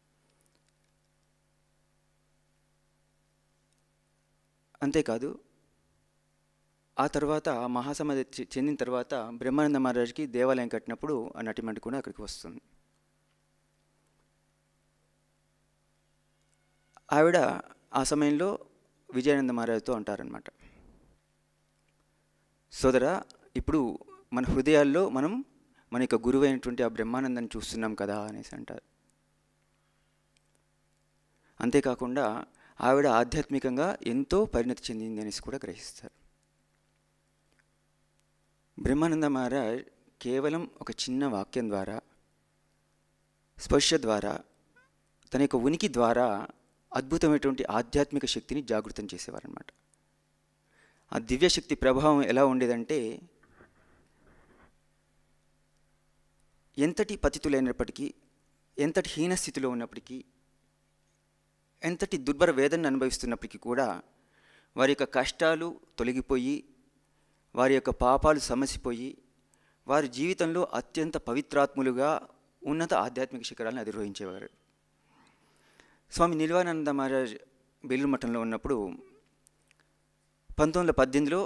Speaker 4: అంతేకాదు, ఆ తర్వాత మహాసమాధి చెందిన తర్వాత బ్రహ్మానంద మహారాజ్కి దేవాలయం కట్టినప్పుడు ఆ నటిమణి కూడా అక్కడికి వస్తుంది. ఆవిడ ఆ సమయంలో విజయానంద మహారాజ్తో అంటారనమాట, సోదరా, ఇప్పుడు మన హృదయాల్లో మనం మన యొక్క గురువు అయినటువంటి ఆ బ్రహ్మానందాన్ని చూస్తున్నాం కదా అనేసి అంటారు. అంతేకాకుండా ఆవిడ ఆధ్యాత్మికంగా ఎంతో పరిణతి చెందింది అనేసి కూడా గ్రహిస్తారు. బ్రహ్మానంద మహారాజ్ కేవలం ఒక చిన్న వాక్యం ద్వారా, స్పర్శ ద్వారా, తన యొక్క ఉనికి ద్వారా అద్భుతమైనటువంటి ఆధ్యాత్మిక శక్తిని జాగృతం చేసేవారన్నమాట. ఆ దివ్యశక్తి ప్రభావం ఎలా ఉండేదంటే, ఎంతటి పతితులైనప్పటికీ, ఎంతటి హీనస్థితిలో ఉన్నప్పటికీ, ఎంతటి దుర్భర వేదనను అనుభవిస్తున్నప్పటికీ కూడా వారి యొక్క కష్టాలు తొలగిపోయి, వారి యొక్క పాపాలు సమసిపోయి, వారి జీవితంలో అత్యంత పవిత్రాత్ములుగా ఉన్నత ఆధ్యాత్మిక శిఖరాలను అధిరోహించేవారు. స్వామి నిల్వానంద మహారాజ్ బెల్లూరు మఠంలో ఉన్నప్పుడు 1918లో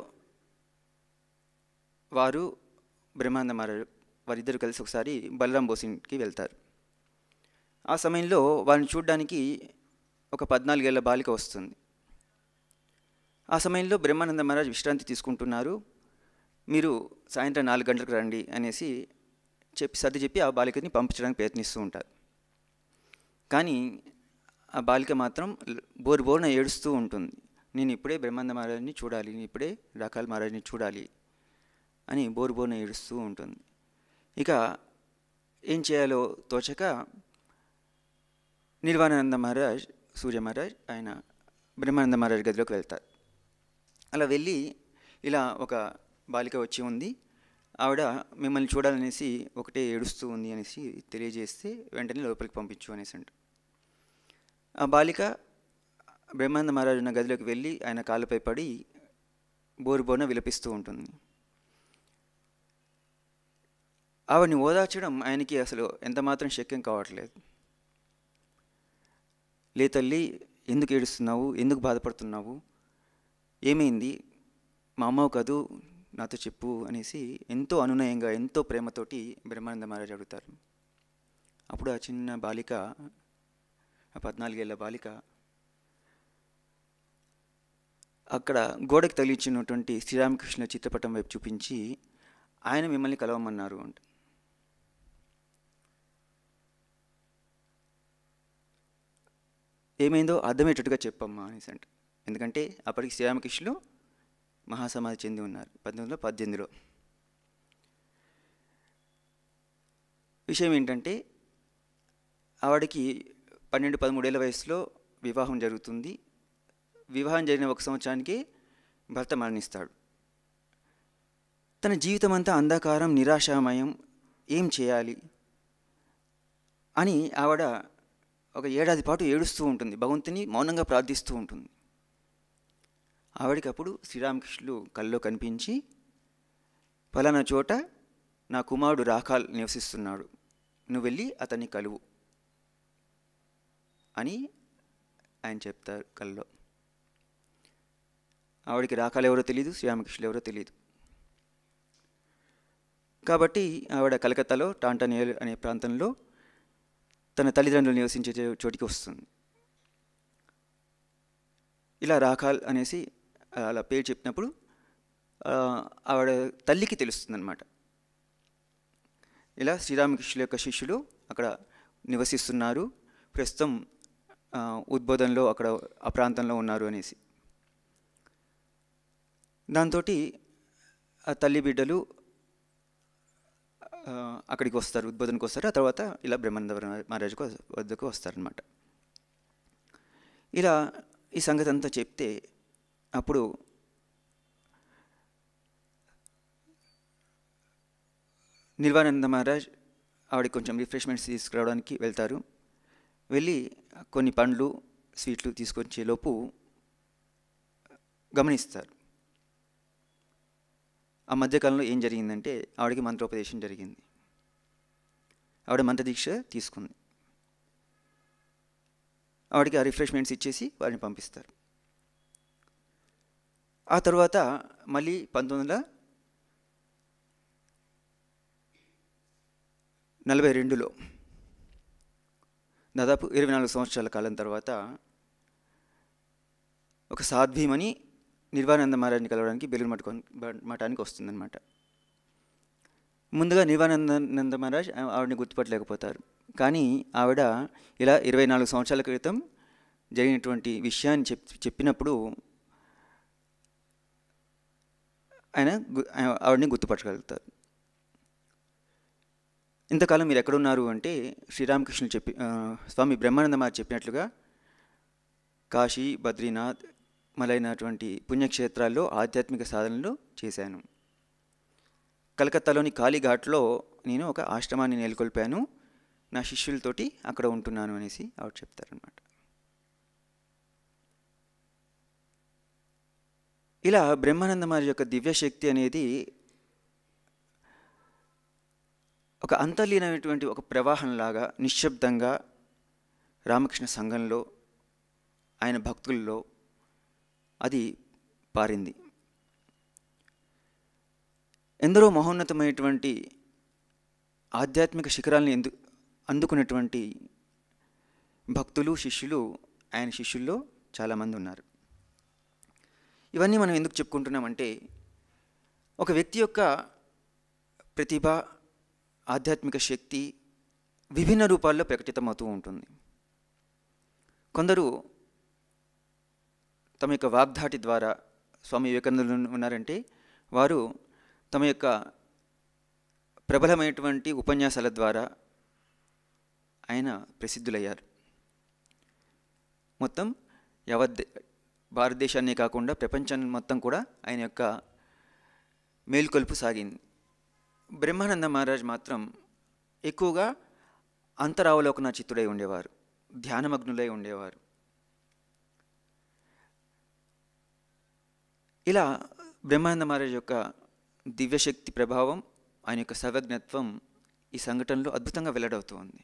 Speaker 4: వారు బ్రహ్మానంద మహారాజ్ వారిద్దరు కలిసి ఒకసారి బలరాం బోసిన్కి వెళ్తారు. ఆ సమయంలో వారిని చూడడానికి ఒక 14 ఏళ్ల బాలిక వస్తుంది. ఆ సమయంలో బ్రహ్మానంద మహారాజ్ విశ్రాంతి తీసుకుంటున్నారు. మీరు సాయంత్రం 4 గంటలకు రండి అనేసి సర్ది చెప్పి ఆ బాలికని పంపించడానికి ప్రయత్నిస్తూ ఉంటారు. కానీ ఆ బాలిక మాత్రం బోరున ఏడుస్తూ ఉంటుంది. నేను ఇప్పుడే బ్రహ్మానంద మహారాజ్ని చూడాలి, నేను ఇప్పుడే రాకాల్ మహారాజ్ని చూడాలి అని బోరున ఏడుస్తూ ఉంటుంది. ఇక ఏం చేయాలో తోచక నిర్వాణానంద మహారాజ్, సూర్య మహారాజ్ ఆయన బ్రహ్మానంద మహారాజ్ గదిలోకి వెళ్తారు. అలా వెళ్ళి ఇలా ఒక బాలిక వచ్చి ఉంది, ఆవిడ మిమ్మల్ని చూడాలనేసి ఒకటే ఏడుస్తూ ఉంది అనేసి తెలియజేస్తే వెంటనే లోపలికి పంపించు అనేసి అంట. ఆ బాలిక బ్రహ్మానంద మహారాజు ఉన్న గదిలోకి వెళ్ళి ఆయన కాళ్ళపై పడి బోరుబోన విలపిస్తూ ఉంటుంది. ఆవిడని ఓదార్చడం ఆయనకి అసలు ఎంత మాత్రం శక్యం కావట్లేదు. లే తల్లి, ఎందుకు ఏడుస్తున్నావు, ఎందుకు బాధపడుతున్నావు, ఏమైంది, మా అమ్మవు కదూ, నాతో చెప్పు అనేసి ఎంతో అనునయంగా ఎంతో ప్రేమతోటి బ్రహ్మానంద మహారాజ్ అడుగుతారు. అప్పుడు ఆ చిన్న బాలిక, ఆ 14 ఏళ్ల బాలిక అక్కడ గోడకి తగిలించినటువంటి శ్రీరామకృష్ణ చిత్రపటం వైపు చూపించి ఆయన మిమ్మల్ని కలవమన్నారు అంట. ఏమైందో అర్థమయ్యేటట్టుగా చెప్పమ్మా అనేసి అంట. ఎందుకంటే అప్పటికి శ్రీరామకృష్ణులు మహాసమాధి చెంది ఉన్నారు 1918లో. విషయం ఏంటంటే ఆవిడకి 12-13 ఏళ్ల వయసులో వివాహం జరుగుతుంది. వివాహం జరిగిన 1 సంవత్సరానికి భర్త మరణిస్తాడు. తన జీవితం అంతా అంధకారం, నిరాశామయం, ఏం చేయాలి అని ఆవిడ ఒక ఏడాది పాటు ఏడుస్తూ ఉంటుంది, భగవంతుని మౌనంగా ప్రార్థిస్తూ ఉంటుంది. ఆవిడకి అప్పుడు శ్రీరామకృష్ణులు కల్లో కనిపించి, ఫలానా చోట నా కుమారుడు రాకాల్ నివసిస్తున్నాడు, నువ్వు వెళ్ళి అతన్ని కలువు అని ఆయన చెప్తారు కల్లో. ఆవిడికి రాకాల్ ఎవరో తెలియదు, శ్రీరామకృష్ణులు ఎవరో తెలియదు. కాబట్టి ఆవిడ కలకత్తాలో టాంటానియల్ అనే ప్రాంతంలో తన తల్లిదండ్రులు నివసించే చోటికి వస్తుంది. ఇలా రాకాల్ అనేసి అలా పేరు చెప్పినప్పుడు ఆవిడ తల్లికి తెలుస్తుందన్నమాట, ఇలా శ్రీరామకృష్ణుల యొక్క శిష్యులు అక్కడ నివసిస్తున్నారు, ప్రస్తుతం ఉద్బోధనలో అక్కడ ఆ ప్రాంతంలో ఉన్నారు అనేసి. దాంతో ఆ తల్లి బిడ్డలు అక్కడికి వస్తారు, ఉద్బోధనకు వస్తారు. ఆ తర్వాత ఇలా బ్రహ్మానంద మహారాజు వద్దకు వస్తారనమాట. ఇలా ఈ సంగతి అంతా చెప్తే అప్పుడు నిర్వాణానంద మహారాజ్ ఆవిడకి కొంచెం రిఫ్రెష్మెంట్స్ తీసుకురావడానికి వెళ్తారు. వెళ్ళి కొన్ని పండ్లు, స్వీట్లు తీసుకొచ్చేలోపు గమనిస్తారు. ఆ మధ్యకాలంలో ఏం జరిగిందంటే ఆవిడకి మంత్రోపదేశం జరిగింది. ఆవిడ మంత్రదీక్ష తీసుకుంది. ఆవిడకి ఆ రిఫ్రెష్మెంట్స్ ఇచ్చేసి వారిని పంపిస్తారు. ఆ తర్వాత మళ్ళీ 1942లో దాదాపు 24 సంవత్సరాల కాలం తర్వాత ఒక సాధ్వీమని నిర్వాణానంద మహారాజ్ని కలవడానికి బెలూరు మఠానికి వస్తుందన్నమాట. ముందుగా నిర్వాణానంద మహారాజ్ ఆవిడని గుర్తుపట్టలేకపోతారు. కానీ ఆవిడ ఇలా 24 సంవత్సరాల క్రితం జరిగినటువంటి విషయాన్ని చెప్పినప్పుడు ఆయన ఆవిడని గుర్తుపట్టగలుగుతారు. ఇంతకాలం మీరు ఎక్కడున్నారు అంటే శ్రీరామకృష్ణులు స్వామి బ్రహ్మానంద మహారాజ్ చెప్పినట్లుగా కాశీ, బద్రీనాథ్ మొదలైనటువంటి పుణ్యక్షేత్రాల్లో ఆధ్యాత్మిక సాధనలు చేశాను. కలకత్తాలోని కాళీఘాట్లో నేను ఒక ఆశ్రమాన్ని నెలకొల్పాను, నా శిష్యులతోటి అక్కడ ఉంటున్నాను అనేసి ఆవిడ చెప్తారనమాట. ఇలా బ్రహ్మానంద మహారాజ్ యొక్క దివ్యశక్తి అనేది ఒక అంతర్లీనమైనటువంటి ఒక ప్రవాహంలాగా నిశ్శబ్దంగా రామకృష్ణ సంఘంలో, ఆయన భక్తుల్లో అది పారింది. ఎందరో మహోన్నతమైనటువంటి ఆధ్యాత్మిక శిఖరాలను అందుకున్నటువంటి భక్తులు, శిష్యులు ఆయన శిష్యుల్లో చాలామంది ఉన్నారు. ఇవన్నీ మనం ఎందుకు చెప్పుకుంటున్నామంటే ఒక వ్యక్తి యొక్క ప్రతిభ, ఆధ్యాత్మిక శక్తి విభిన్న రూపాల్లో ప్రకటితమవుతూ ఉంటుంది. కొందరు తమ యొక్క వాగ్ధాటి ద్వారా, స్వామి వివేకానందులు ఉన్నారంటే వారు తమ యొక్క ప్రబలమైనటువంటి ఉపన్యాసాల ద్వారా ఆయన ప్రసిద్ధులయ్యారు. మొత్తం యావత్ భారతదేశాన్నే కాకుండా ప్రపంచాన్ని మొత్తం కూడా ఆయన యొక్క మేలుకొల్పు సాగింది. బ్రహ్మానంద మహారాజ్ మాత్రం ఎక్కువగా అంతరావలోకన చిత్తుడై ఉండేవారు, ధ్యానమగ్నులై ఉండేవారు. ఇలా బ్రహ్మానంద మహారాజ్ యొక్క దివ్యశక్తి ప్రభావం, ఆయన యొక్క సర్వజ్ఞత్వం ఈ సంఘటనలో అద్భుతంగా వెల్లడవుతోంది.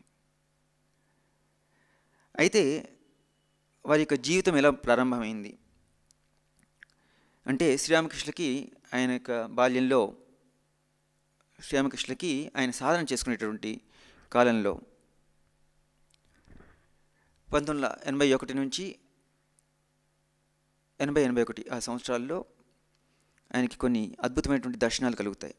Speaker 4: అయితే వారి యొక్క జీవితం ఎలా ప్రారంభమైంది అంటే, శ్రీరామకృష్ణకి ఆయన యొక్క బాల్యంలో, శ్రీరామకృష్ణకి ఆయన సాధన చేసుకునేటువంటి కాలంలో 1981 నుంచి 80-81 ఆ సంవత్సరాల్లో ఆయనకి కొన్ని అద్భుతమైనటువంటి దర్శనాలు కలుగుతాయి.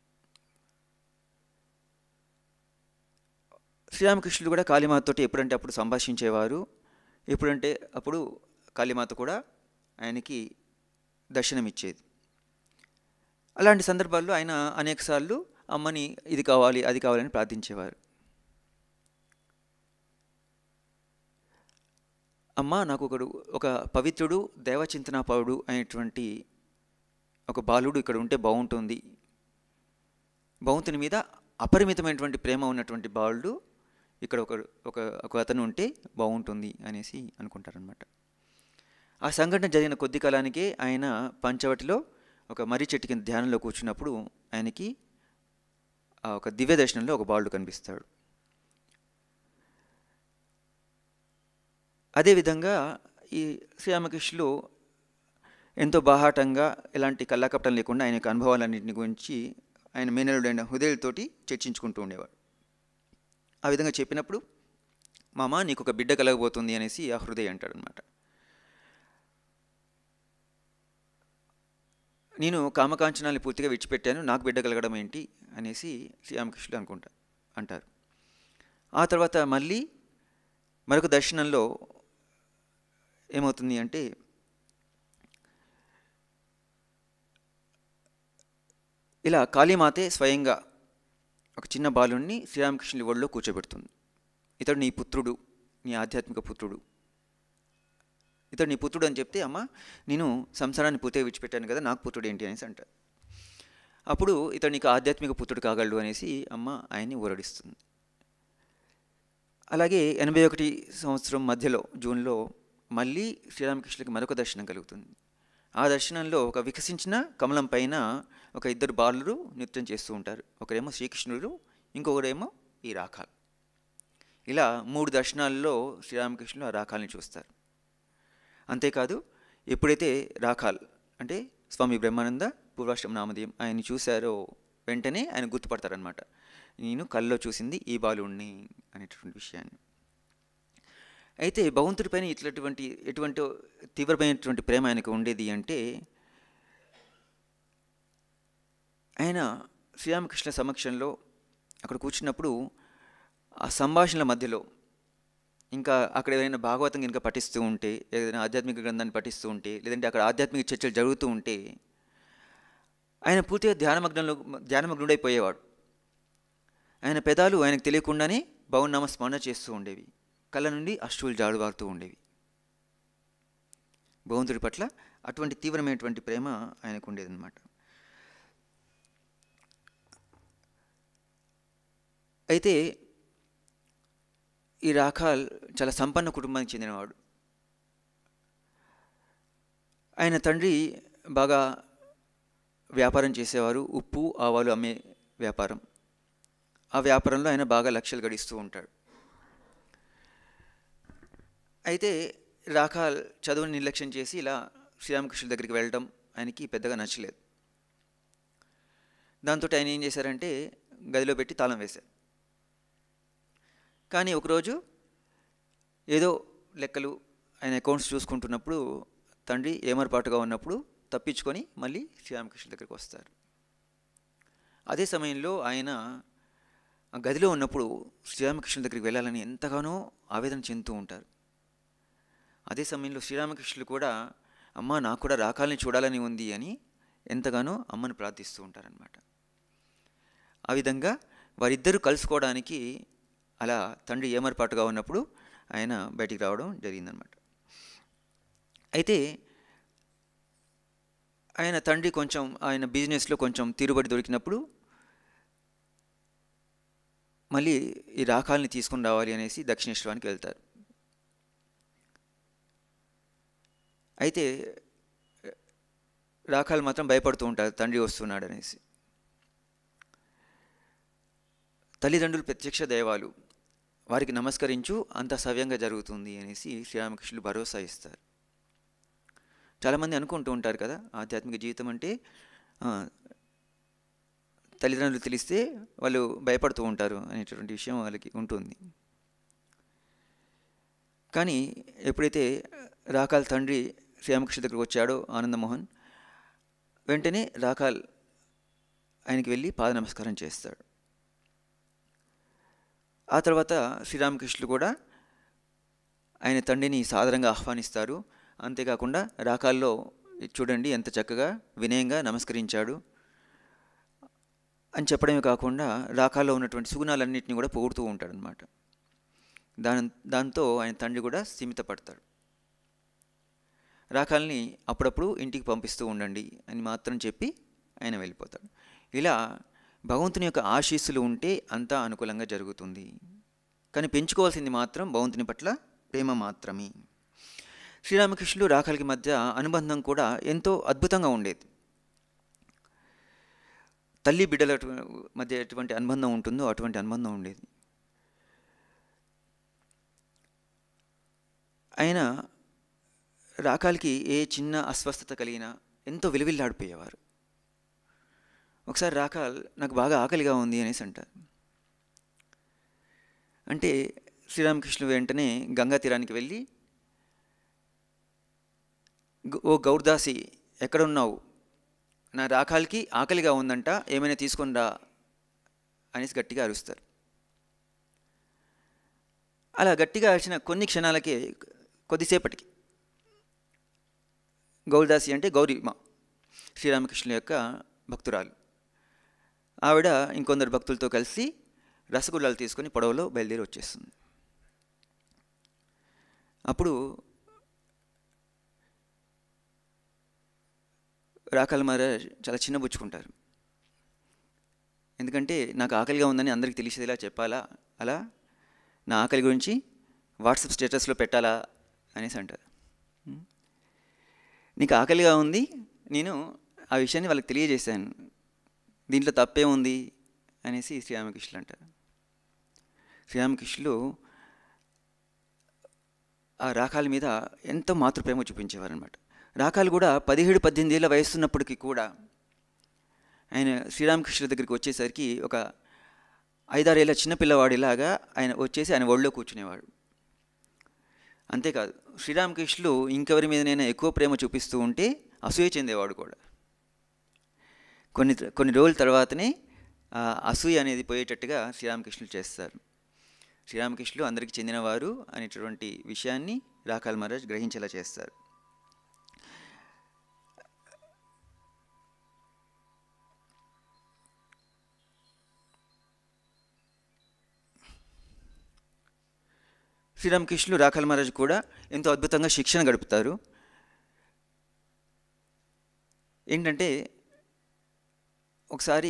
Speaker 4: శ్రీరామకృష్ణుడు కూడా కాళీమాతతోటి ఎప్పుడంటే అప్పుడు సంభాషించేవారు. ఎప్పుడంటే అప్పుడు కాళీమాత కూడా ఆయనకి దర్శనమిచ్చేది. అలాంటి సందర్భాల్లో ఆయన అనేకసార్లు అమ్మని ఇది కావాలి అది కావాలని ప్రార్థించేవారు. అమ్మ, నాకు ఒక పవిత్రుడు, దేవచింతనాపరుడు అయినటువంటి ఒక బాలుడు ఇక్కడ ఉంటే బాగుంటుంది, భగవంతుని మీద అపరిమితమైనటువంటి ప్రేమ ఉన్నటువంటి బాలుడు ఇక్కడ ఒక అతను ఉంటే బాగుంటుంది అనేసి అనుకుంటారనమాట. ఆ సంఘటన జరిగిన కొద్ది కాలానికే ఆయన పంచవటిలో ఒక మర్రి చెట్టు కింద ధ్యానంలో కూర్చున్నప్పుడు ఆయనకి ఒక దివ్య దర్శనంలో ఒక బాలుడు కనిపిస్తాడు. అదేవిధంగా ఈ శ్రీరామకృష్ణులు ఎంతో బాహాటంగా, ఎలాంటి కల్లాకపటం లేకుండా ఆయన యొక్క అనుభవాలన్నింటిని గురించి ఆయన మేనలుడైన హృదయులతోటి చర్చించుకుంటూ ఉండేవాడు. ఆ విధంగా చెప్పినప్పుడు, మామ నీకు ఒక బిడ్డ కలగబోతుంది అనేసి ఆ హృదయ అంటాడనమాట. నేను కామకాంచనాన్ని పూర్తిగా విడిచిపెట్టాను, నాకు బిడ్డ కలగడం ఏంటి అనేసి శ్రీరామకృష్ణుడు అంటారు. ఆ తర్వాత మళ్ళీ మరొక దర్శనంలో ఏమవుతుంది అంటే, ఇలా కాళీమాతే స్వయంగా ఒక చిన్న బాలుణ్ణి శ్రీరామకృష్ణుని ఒళ్ళో కూర్చోబెడుతుంది. ఇతడు నీ పుత్రుడు, నీ ఆధ్యాత్మిక పుత్రుడు, ఇతడు నీ పుత్రుడు అని చెప్తే, అమ్మ నేను సంసారాన్ని పూర్తిగా విడిచిపెట్టాను కదా, నాకు పుత్రుడు ఏంటి అనేసి అంటారు. అప్పుడు ఇతడు నీకు ఆధ్యాత్మిక పుత్రుడు కాగలడు అనేసి అమ్మ ఆయన్ని ఊరడిస్తుంది. అలాగే 81 సంవత్సరం మధ్యలో జూన్లో మళ్ళీ శ్రీరామకృష్ణులకి మరొక దర్శనం కలుగుతుంది. ఆ దర్శనంలో ఒక వికసించిన కమలం పైన ఒక ఇద్దరు బాలురు నృత్యం చేస్తూ ఉంటారు. ఒకరేమో శ్రీకృష్ణుడు, ఇంకొకరేమో ఈ రాఖాల్. ఇలా 3 దర్శనాల్లో శ్రీరామకృష్ణులు ఆ రాఖాల్ని చూస్తారు. అంతేకాదు, ఎప్పుడైతే రాఖాల్ అంటే స్వామి బ్రహ్మానంద పూర్వాశ్రమ నామధేయం ఆయన్ని చూశారో వెంటనే ఆయన గుర్తుపడతారనమాట, నేను కళ్ళలో చూసింది ఈ బాలుణ్ణి అనేటటువంటి విషయాన్ని. అయితే భగవంతుడిపైన ఎటువంటి తీవ్రమైనటువంటి ప్రేమ ఆయనకు ఉండేది అంటే, ఆయన శ్రీరామకృష్ణ సమక్షంలో అక్కడ కూర్చున్నప్పుడు ఆ సంభాషణల మధ్యలో ఇంకా అక్కడ ఏదైనా భాగవతం కనుక పఠిస్తూ ఉంటే, ఏదైనా ఆధ్యాత్మిక గ్రంథాన్ని పఠిస్తూ ఉంటే, లేదంటే అక్కడ ఆధ్యాత్మిక చర్చలు జరుగుతూ ఉంటే ఆయన పూర్తిగా ధ్యానమగ్నుడైపోయేవాడు. ఆయన పెదాలు ఆయనకు తెలియకుండానే భగవన్నామ స్మరణ చేస్తూ ఉండేవి, కళ్ళ నుండి అశ్రువులు జాలువారుతూ ఉండేవి. భగవంతుడి పట్ల అటువంటి తీవ్రమైనటువంటి ప్రేమ ఆయనకు ఉండేదన్నమాట. అయితే ఈ రాఖాల్ చాలా సంపన్న కుటుంబానికి చెందినవాడు. ఆయన తండ్రి బాగా వ్యాపారం చేసేవారు, ఉప్పు ఆవాలు అమ్మే వ్యాపారం. ఆ వ్యాపారంలో ఆయన బాగా లక్షలు గడిస్తూ ఉంటాడు. అయితే రాఖాల్ చదువుని నిర్లక్ష్యం చేసి ఇలా శ్రీరామకృష్ణుల దగ్గరికి వెళ్ళడం ఆయనకి పెద్దగా నచ్చలేదు. దాంతో ఆయన ఏం చేశారంటే గదిలో పెట్టి తాళం వేశారు. కానీ ఒకరోజు ఏదో లెక్కలు ఆయన అకౌంట్స్ చూసుకుంటున్నప్పుడు తండ్రి ఏమరపాటుగా ఉన్నప్పుడు తప్పించుకొని మళ్ళీ శ్రీరామకృష్ణుల దగ్గరికి వస్తారు. అదే సమయంలో ఆయన ఆ గదిలో ఉన్నప్పుడు శ్రీరామకృష్ణుల దగ్గరికి వెళ్ళాలని ఎంతగానో ఆవేదన చెందుతూ ఉంటారు. అదే సమయంలో శ్రీరామకృష్ణులు కూడా అమ్మ నాకు కూడా రాకాలని చూడాలని ఉంది అని ఎంతగానో అమ్మను ప్రార్థిస్తూ ఉంటారనమాట. ఆ విధంగా వారిద్దరూ కలుసుకోవడానికి అలా తండ్రి ఏమర్పాటుగా ఉన్నప్పుడు ఆయన బయటికి రావడం జరిగిందనమాట. అయితే ఆయన తండ్రి కొంచెం ఆయన బిజినెస్లో కొంచెం తీరుబడి దొరికినప్పుడు మళ్ళీ ఈ రాకాల్ని తీసుకుని రావాలి అనేసి దక్షిణేశ్వరానికి వెళ్తారు. అయితే రాకాలు మాత్రం భయపడుతూ ఉంటారు తండ్రి వస్తున్నాడు అనేసి. తల్లిదండ్రులు ప్రత్యక్ష దైవాలు, వారికి నమస్కరించు అంత సవ్యంగా జరుగుతుంది అనేసి శ్రీరామకృష్ణులు భరోసా ఇస్తారు. చాలామంది అనుకుంటూ ఉంటారు కదా, ఆధ్యాత్మిక జీవితం అంటే తల్లిదండ్రులు తెలిస్తే వాళ్ళు భయపడుతూ ఉంటారు అనేటువంటి విషయం వాళ్ళకి ఉంటుంది. కానీ ఎప్పుడైతే రాకాల్ తండ్రి శ్రీరామకృష్ణ దగ్గరకు వచ్చాడో ఆనందమోహన్, వెంటనే రాకాల్ ఆయనకి వెళ్ళి పాద నమస్కారం చేస్తాడు. ఆ తర్వాత శ్రీరామకృష్ణులు కూడా ఆయన తండ్రిని సాదరంగా ఆహ్వానిస్తారు. అంతేకాకుండా రాకాల్లో చూడండి ఎంత చక్కగా వినయంగా నమస్కరించాడు అని చెప్పడమే కాకుండా రాకాల్లో ఉన్నటువంటి సుగుణాలన్నింటినీ కూడా పొగుడుతూ ఉంటాడనమాట. దాంతో ఆయన తండ్రి కూడా స్థిమితపడతాడు. రాకాల్ని అప్పుడప్పుడు ఇంటికి పంపిస్తూ ఉండండి అని మాత్రం చెప్పి ఆయన వెళ్ళిపోతాడు. ఇలా భగవంతుని యొక్క ఆశీస్సులు ఉంటే అంతా అనుకూలంగా జరుగుతుంది. కానీ పెంచుకోవాల్సింది మాత్రం భగవంతుని పట్ల ప్రేమ మాత్రమే. శ్రీరామకృష్ణులు రాకాలకి మధ్య అనుబంధం కూడా ఎంతో అద్భుతంగా ఉండేది. తల్లి బిడ్డల మధ్య ఎటువంటి అనుబంధం ఉంటుందో అటువంటి అనుబంధం ఉండేది. ఆయన రాకాలకి ఏ చిన్న అస్వస్థత కలిగినా ఎంతో విలువిల్లాడిపోయేవారు. ఒకసారి రాకాల్ నాకు బాగా ఆకలిగా ఉంది అనేసి అంటారు. అంటే శ్రీరామకృష్ణులు వెంటనే గంగా తీరానికి వెళ్ళి, ఓ గౌర్దాసి ఎక్కడున్నావు, నా రాకాల్కి ఆకలిగా ఉందంట, ఏమైనా తీసుకొని రా అనేసి గట్టిగా అరుస్తారు. అలా గట్టిగా అరిచిన కొన్ని క్షణాలకే కొద్దిసేపటికి గౌర్దాసి అంటే గౌరీమ, శ్రీరామకృష్ణుల యొక్క భక్తురాలు, ఆవిడ ఇంకొందరు భక్తులతో కలిసి రసగుల్లాలు తీసుకొని పడవలో బయలుదేరి వచ్చేస్తుంది. అప్పుడు రాకాల్ మహారాజ్ చాలా చిన్నబుచ్చుకుంటారు. ఎందుకంటే నాకు ఆకలిగా ఉందని అందరికీ తెలిసేలా చెప్పాలా, అలా నా ఆకలి గురించి వాట్సాప్ స్టేటస్లో పెట్టాలా అనేసి అంటారు. నీకు ఆకలిగా ఉంది, నేను ఆ విషయాన్ని వాళ్ళకి తెలియజేశాను, దీంట్లో తప్పే ఉంది అనేసి శ్రీరామకృష్ణులు అంటారు. శ్రీరామకృష్ణులు ఆ రాకాల మీద ఎంతో మాతృప్రేమ చూపించేవారు అనమాట. రాకాలు కూడా 17-18 ఏళ్ళ వయసున్నప్పటికీ కూడా ఆయన శ్రీరామకృష్ణుల దగ్గరికి వచ్చేసరికి ఒక 5-6 ఏళ్ళ చిన్నపిల్లవాడిలాగా ఆయన వచ్చేసి ఆయన ఒళ్ళో కూర్చునేవాడు. అంతేకాదు, శ్రీరామకృష్ణులు ఇంకెవరి మీదనైనా ఎక్కువ ప్రేమ చూపిస్తూ ఉంటే అసూయ చెందేవాడు కూడా. కొన్ని రోజుల తర్వాతనే అసూయ అనేది పోయేటట్టుగా శ్రీరామకృష్ణులు చేస్తారు. శ్రీరామకృష్ణులు అందరికీ చెందినవారు అనేటటువంటి విషయాన్ని రాకాల్ మహారాజ్ గ్రహించేలా చేస్తారు. శ్రీరామకృష్ణులు రాకాల్ మహారాజ్ కూడా ఎంతో అద్భుతంగా శిక్షణ గడుపుతారు. ఏంటంటే ఒకసారి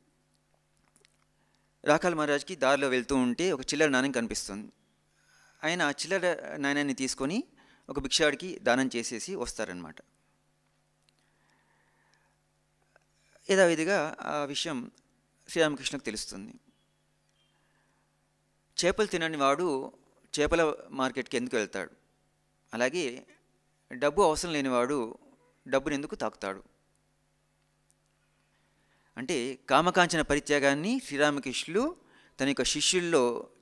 Speaker 4: రాకాల్ మహారాజ్కి దారిలో వెళ్తూ ఉంటే ఒక చిల్లర నాణ్యం కనిపిస్తుంది. ఆయన ఆ చిల్లర నాణ్యాన్ని తీసుకొని ఒక భిక్షాడికి దానం చేసేసి వస్తారనమాట. యథావిధిగా ఆ విషయం శ్రీరామకృష్ణకు తెలుస్తుంది. చేపలు తినని వాడు చేపల మార్కెట్కి ఎందుకు వెళ్తాడు, అలాగే డబ్బు అవసరం లేనివాడు డబ్బుని ఎందుకు తాకుతాడు అంటే కామకాంచన పరిత్యాగాన్ని శ్రీరామకృష్ణులు తన యొక్క శిష్యుల్లో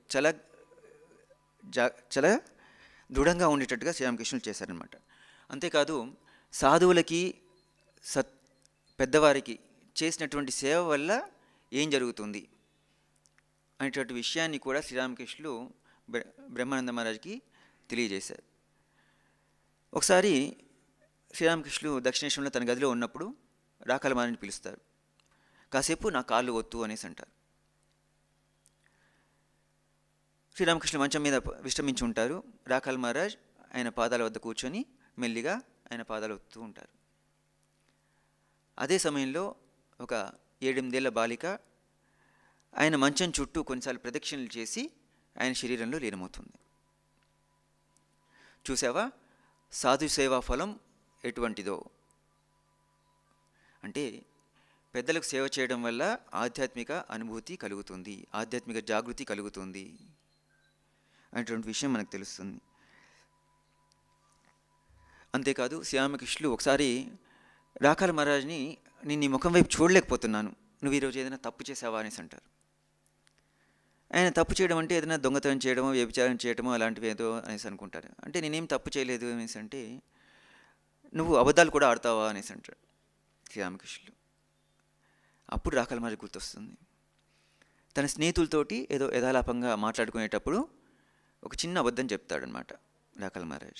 Speaker 4: చాలా దృఢంగా ఉండేటట్టుగా శ్రీరామకృష్ణులు చేశారనమాట. అంతేకాదు సాధువులకి పెద్దవారికి చేసినటువంటి సేవ వల్ల ఏం జరుగుతుంది అనేటువంటి విషయాన్ని కూడా శ్రీరామకృష్ణులు బ్రహ్మానంద మహారాజ్కి తెలియజేశారు. ఒకసారి శ్రీరామకృష్ణులు దక్షిణేశ్వరంలో తన గదిలో ఉన్నప్పుడు రాకాల మహారాజ్ని పిలుస్తారు. కాసేపు నా కాళ్ళు ఒత్తు అనేసి అంటారు. శ్రీరామకృష్ణ మంచం మీద విశ్రమించి ఉంటారు. రాకాల మహారాజ్ ఆయన పాదాల వద్ద కూర్చొని మెల్లిగా ఆయన పాదాలు ఒత్తుతూ ఉంటారు. అదే సమయంలో ఒక 7-8 బాలిక ఆయన మంచం చుట్టూ కొన్నిసార్లు ప్రదక్షిణలు చేసి ఆయన శరీరంలో లీనమవుతుంది. చూసావా, సాధు సేవా ఫలం ఎటువంటిదో. అంటే పెద్దలకు సేవ చేయడం వల్ల ఆధ్యాత్మిక అనుభూతి కలుగుతుంది, ఆధ్యాత్మిక జాగృతి కలుగుతుంది అనేటువంటి విషయం మనకు తెలుస్తుంది. అంతేకాదు శ్రీరామకృష్ణులు ఒకసారి రాకాల మహారాజ్ని, నేను నీ ముఖం వైపు చూడలేకపోతున్నాను, నువ్వు ఈరోజు ఏదైనా తప్పు చేసావా అనేసి అంటారు. ఆయన తప్పు చేయడం అంటే ఏదైనా దొంగతనం చేయడమో వ్యభిచారం చేయడమో అలాంటివి ఏదో అనేసి అనుకుంటారు. అంటే నేనేం తప్పు చేయలేదు అనేసి అంటే, నువ్వు అబద్ధాలు కూడా ఆడతావా అనేసి అంటాడు శ్రీరామకృష్ణులు. అప్పుడు రాకాల మహారాజ్ గుర్తొస్తుంది. తన స్నేహితులతోటి ఏదో యథాలాపంగా మాట్లాడుకునేటప్పుడు ఒక చిన్న అబద్ధం చెప్తాడనమాట రాకాల మహారాజ్.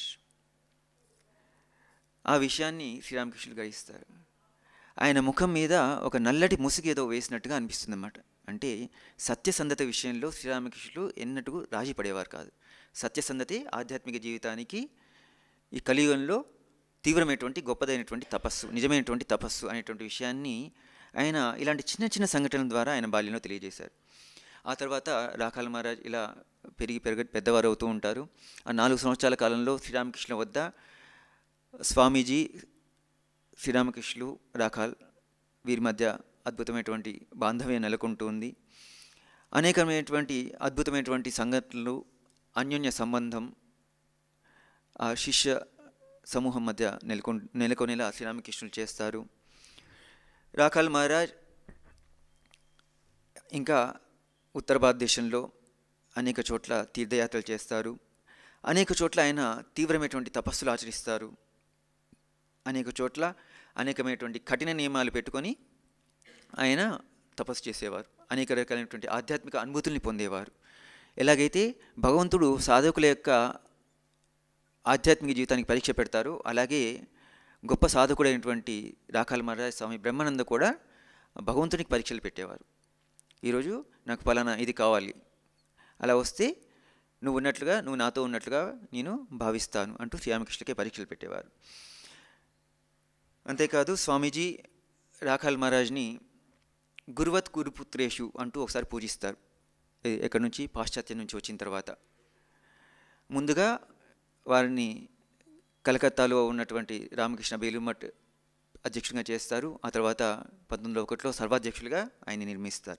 Speaker 4: ఆ విషయాన్ని శ్రీరామకృష్ణులు గ్రహిస్తారు. ఆయన ముఖం మీద ఒక నల్లటి ముసుగు ఏదో వేసినట్టుగా అనిపిస్తుంది అన్నమాట. అంటే సత్యసంధత విషయంలో శ్రీరామకృష్ణులు ఎన్నట్టుకు రాజీ పడేవారు కాదు. సత్యసంధతే ఆధ్యాత్మిక జీవితానికి ఈ కలియుగంలో తీవ్రమైనటువంటి గొప్పదైనటువంటి తపస్సు, నిజమైనటువంటి తపస్సు అనేటువంటి విషయాన్ని ఆయన ఇలాంటి చిన్న చిన్న సంఘటనల ద్వారా ఆయన బాల్యంలో తెలియజేశారు. ఆ తర్వాత రాకాల మహారాజ్ ఇలా పెరిగి పెద్దవారు అవుతూ ఉంటారు. ఆ 4 సంవత్సరాల కాలంలో శ్రీరామకృష్ణుల వద్ద స్వామీజీ, శ్రీరామకృష్ణులు, రాకాల్ వీరి మధ్య అద్భుతమైనటువంటి బాంధవ్యం నెలకొంటుంది. అనేకమైనటువంటి అద్భుతమైనటువంటి సంఘటనలు, అన్యోన్య సంబంధం ఆ శిష్య సమూహం మధ్య నెలకొనేలా శ్రీరామకృష్ణులు చేస్తారు. రాకాల్ మహారాజ్ ఇంకా ఉత్తర భారతదేశంలో అనేక చోట్ల తీర్థయాత్రలు చేస్తారు. అనేక చోట్ల ఆయన తీవ్రమైనటువంటి తపస్సులు ఆచరిస్తారు. అనేక చోట్ల అనేకమైనటువంటి కఠిన నియమాలు పెట్టుకొని ఆయన తపస్సు చేసేవారు. అనేక రకాలైనటువంటి ఆధ్యాత్మిక అనుభూతుల్ని పొందేవారు. ఎలాగైతే భగవంతుడు సాధకుల యొక్క ఆధ్యాత్మిక జీవితానికి పరీక్ష పెడతారో, అలాగే గొప్ప సాధకుడైనటువంటి రాకాల మహారాజ్ స్వామి బ్రహ్మానంద కూడా భగవంతునికి పరీక్షలు పెట్టేవారు. ఈరోజు నాకు పలానా ఇది కావాలి, అలా వస్తే నువ్వు ఉన్నట్లుగా, నువ్వు నాతో ఉన్నట్లుగా నేను భావిస్తాను అంటూ శ్రీరామకృష్ణులకే పరీక్షలు పెట్టేవారు. అంతేకాదు స్వామీజీ రాకాల్ మహారాజ్ని గురువత్ గురుపుత్రేషు అంటూ ఒకసారి పూజిస్తారు. ఎక్కడి నుంచి? పాశ్చాత్యం నుంచి వచ్చిన తర్వాత. ముందుగా వారిని కలకత్తాలో ఉన్నటువంటి రామకృష్ణ బేలుమఠ్ అధ్యక్షుడిగా చేస్తారు. ఆ తర్వాత 1901లో సర్వాధ్యక్షులుగా ఆయన నిర్మిస్తారు.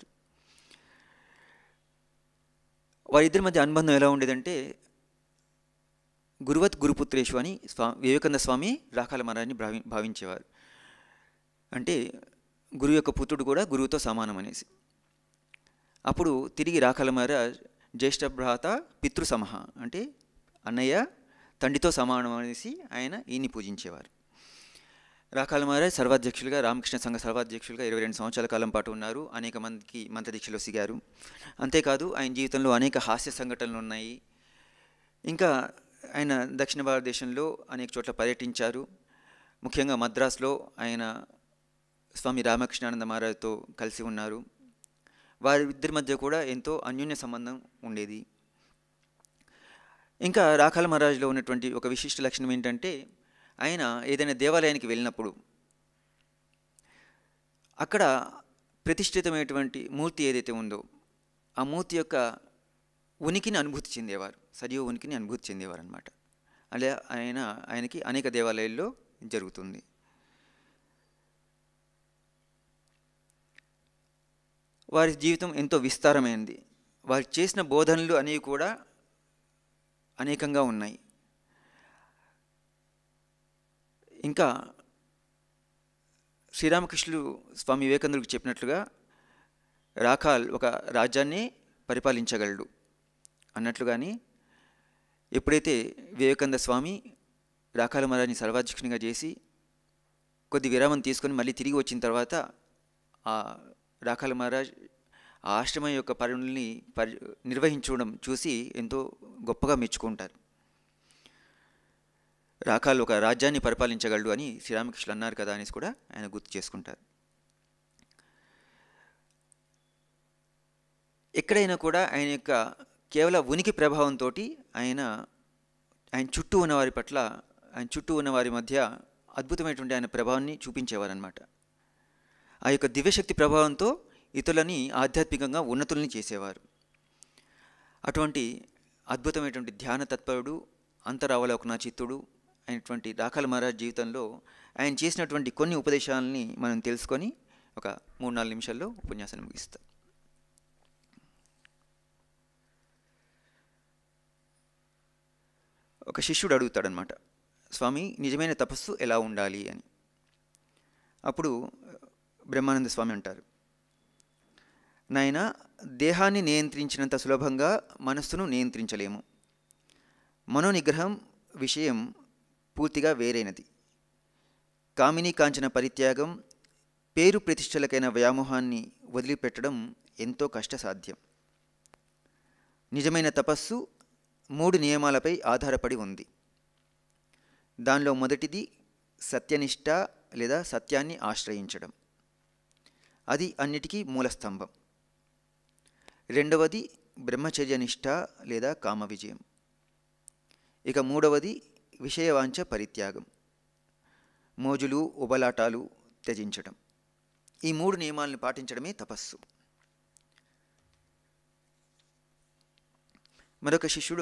Speaker 4: వారిద్దరి మధ్య అనుబంధం ఎలా ఉండేదంటే, గురువత్ గురుపుత్రేషు అని వివేకానంద స్వామి రాకాల మహారాజ్ని భావించేవారు. అంటే గురువు యొక్క పుత్రుడు కూడా గురువుతో సమానం అనేసి. అప్పుడు తిరిగి రాకాల మహారాజ్ జ్యేష్ఠ భ్రాత పితృ సమహ, అంటే అన్నయ్య తండ్రితో సమానం అనేసి ఆయన ఈయన్ని పూజించేవారు. రాకాల మహారాజ్ సర్వాధ్యక్షులుగా, రామకృష్ణ సంఘ సర్వాధ్యక్షులుగా 22 సంవత్సరాల కాలం పాటు ఉన్నారు. అనేక మందికి మంత్రదీక్షలో సిగారు. అంతేకాదు ఆయన జీవితంలో అనేక హాస్య సంఘటనలు ఉన్నాయి. ఇంకా ఆయన దక్షిణ భారతదేశంలో అనేక చోట్ల పర్యటించారు. ముఖ్యంగా మద్రాసులో ఆయన స్వామి రామకృష్ణానంద మహారాజ్తో కలిసి ఉన్నారు. వారిద్దరి మధ్య కూడా ఎంతో అన్యోన్య సంబంధం ఉండేది. ఇంకా రాకాల మహారాజ్లో ఉన్నటువంటి ఒక విశిష్ట లక్షణం ఏంటంటే, ఆయన ఏదైనా దేవాలయానికి వెళ్ళినప్పుడు అక్కడ ప్రతిష్ఠితమైనటువంటి మూర్తి ఏదైతే ఉందో ఆ మూర్తి యొక్క ఉనికిని అనుభూతి చెందేవారు, సజీవ ఉనికిని అనుభూతి చెందేవారు అన్నమాట. అలా ఆయనకి అనేక దేవాలయాల్లో జరుగుతుంది. వారి జీవితం ఎంతో విస్తారమైనది. వారు చేసిన బోధనలు అనేవి కూడా అనేకంగా ఉన్నాయి. ఇంకా శ్రీరామకృష్ణులు స్వామి వివేకానందుడికి చెప్పినట్లుగా రాకాల్ ఒక రాజ్యాన్ని పరిపాలించగలడు అన్నట్లుగాని, ఎప్పుడైతే వివేకానంద స్వామి రాకాల మహారాజ్ని సర్వాధ్యక్షునిగా చేసి కొద్ది విరామం తీసుకొని మళ్ళీ తిరిగి వచ్చిన తర్వాత ఆ రాఖాల్ మహారాజ్ ఆ ఆశ్రమం యొక్క పనుల్ని నిర్వహించడం చూసి ఎంతో గొప్పగా మెచ్చుకుంటారు. రాఖాల్ ఒక రాజ్యాన్ని పరిపాలించగలడు అని శ్రీరామకృష్ణులు అన్నారు కదా అనేసి కూడా ఆయన గుర్తు చేసుకుంటారు. ఎక్కడైనా కూడా ఆయన యొక్క కేవల ఉనికి ప్రభావంతో ఆయన చుట్టూ ఉన్నవారి పట్ల, ఆయన చుట్టూ ఉన్నవారి మధ్య అద్భుతమైనటువంటి ఆయన ప్రభావాన్ని చూపించేవారనమాట. ఆ యొక్క దివ్యశక్తి ప్రభావంతో ఇతరులని ఆధ్యాత్మికంగా ఉన్నతుల్ని చేసేవారు. అటువంటి అద్భుతమైనటువంటి ధ్యాన తత్పరుడు, అంతరావలోకన చిత్తుడు అయినటువంటి రాఖాల్ మహారాజ్ జీవితంలో ఆయన చేసినటువంటి కొన్ని ఉపదేశాలని మనం తెలుసుకొని ఒక 3-4 నిమిషాల్లో ఉపన్యాసాన్ని ముగిస్తాం. ఒక శిష్యుడు అడుగుతాడనమాట, స్వామి నిజమైన తపస్సు ఎలా ఉండాలి అని. అప్పుడు బ్రహ్మానంద స్వామి అంటారు, నాయన, దేహాన్ని నియంత్రించినంత సులభంగా మనస్సును నియంత్రించలేము. మనోనిగ్రహం విషయం పూర్తిగా వేరైనది. కామినీ కాంచన పరిత్యాగం, పేరు ప్రతిష్టలకైన వ్యామోహాన్ని వదిలిపెట్టడం ఎంతో కష్టసాధ్యం. నిజమైన తపస్సు 3 నియమాలపై ఆధారపడి ఉంది. దానిలో మొదటిది సత్యనిష్ట లేదా సత్యాన్ని ఆశ్రయించడం, అది అన్నిటికీ మూలస్తంభం. రెండవది బ్రహ్మచర్యనిష్ట లేదా కామ విజయం. ఇక మూడవది విషయవాంఛ పరిత్యాగం, మోజులు ఉబలాటాలు త్యజించడం. ఈ 3 నియమాలను పాటించడమే తపస్సు. మరొక శిష్యుడు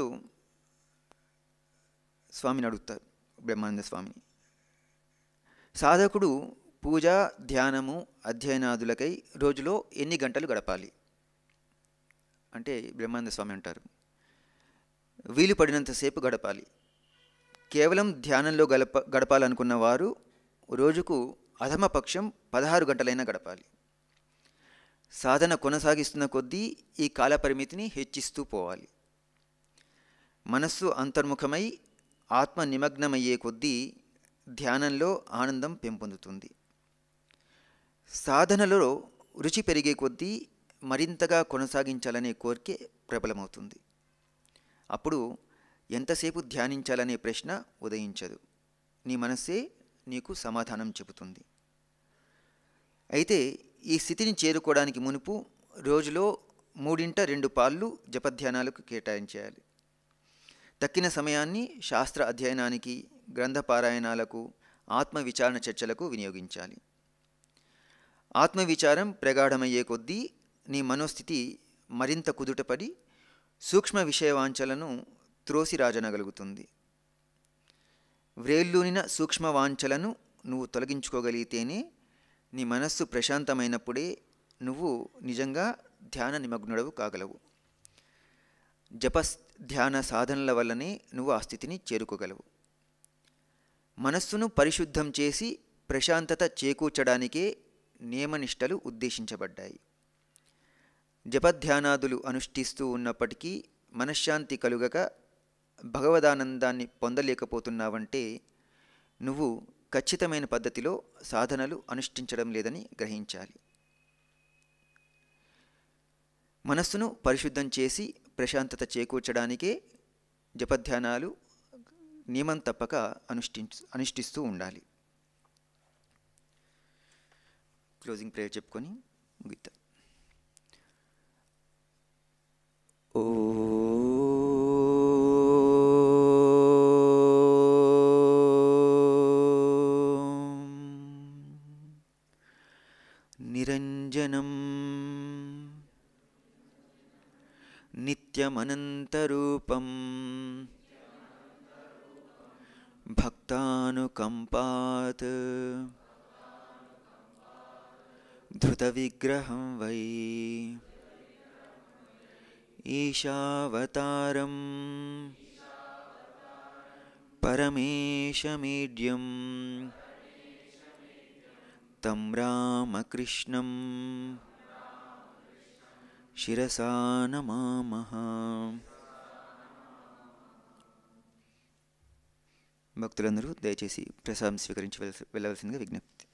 Speaker 4: స్వామిని అడుగుతారు, బ్రహ్మానంద స్వామిని, సాధకుడు పూజ, ధ్యానము, అధ్యయనాదులకై రోజులో ఎన్ని గంటలు గడపాలి అంటే బ్రహ్మానంద స్వామి అంటారు, వీలు పడినంతసేపు గడపాలి. కేవలం ధ్యానంలో గడపాలనుకున్న వారు రోజుకు అధమపక్షం 16 గంటలైనా గడపాలి. సాధన కొనసాగిస్తున్న కొద్దీ ఈ కాలపరిమితిని హెచ్చిస్తూ పోవాలి. మనస్సు అంతర్ముఖమై ఆత్మ నిమగ్నమయ్యే కొద్దీ ధ్యానంలో ఆనందం పెంపొందుతుంది. సాధనలో రుచి పెరిగే కొద్దీ మరింతగా కొనసాగించాలనే కోరిక ప్రబలమవుతుంది. అప్పుడు ఎంతసేపు ధ్యానించాలనే ప్రశ్న ఉదయించదు. నీ మనస్సే నీకు సమాధానం చెబుతుంది. అయితే ఈ స్థితిని చేరుకోవడానికి మునుపు రోజులో 3/2 పాళ్ళు జపధ్యానాలకు కేటాయించేయాలి. తక్కిన సమయాన్ని శాస్త్ర అధ్యయనానికి, గ్రంథపారాయణాలకు, ఆత్మవిచారణ చర్చలకు వినియోగించాలి. ఆత్మవిచారం ప్రగాఢమయ్యే కొద్దీ నీ మనోస్థితి మరింత కుదుటపడి సూక్ష్మ విషయవాంఛలను త్రోసిరాజనగలుగుతుంది. వ్రేళ్ళూనిన సూక్ష్మవాంఛలను నువ్వు తొలగించుకోగలిగితేనే నీ మనస్సు ప్రశాంతమైనప్పుడే నువ్వు నిజంగా ధ్యాన నిమగ్నుడవు కాగలవు. జప ధ్యాన సాధనల వల్లనే నువ్వు ఆ స్థితిని చేరుకోగలవు. మనస్సును పరిశుద్ధం చేసి ప్రశాంతత చేకూర్చడానికే నియమనిష్టలు ఉద్దేశించబడ్డాయి. జపధ్యానాదులు అనుష్ఠిస్తూ ఉన్నప్పటికీ మనశ్శాంతి కలుగక భగవదానందాన్ని పొందలేకపోతున్నావంటే నువ్వు ఖచ్చితమైన పద్ధతిలో సాధనలు అనుష్ఠించడం లేదని గ్రహించాలి. మనస్సును పరిశుద్ధం చేసి ప్రశాంతత చేకూర్చడానికే జపధ్యానాలు నియమం తప్పక అనుష్ఠిస్తూ ఉండాలి. క్లోజింగ్ ప్రేయర్ చెప్పుకొని ముగిద్దాం. నిరంజనం నిత్యమనంతరూపం భక్తానుకంపాత్ ధృతవిగ్రహం వై ఈశావతారం పరమేశమీడ్యం తం రామకృష్ణం శిరసా నమామః. భక్తులందరూ దయచేసి ప్రసాదం స్వీకరించి వెళ్ళవలసిందిగా విజ్ఞప్తి.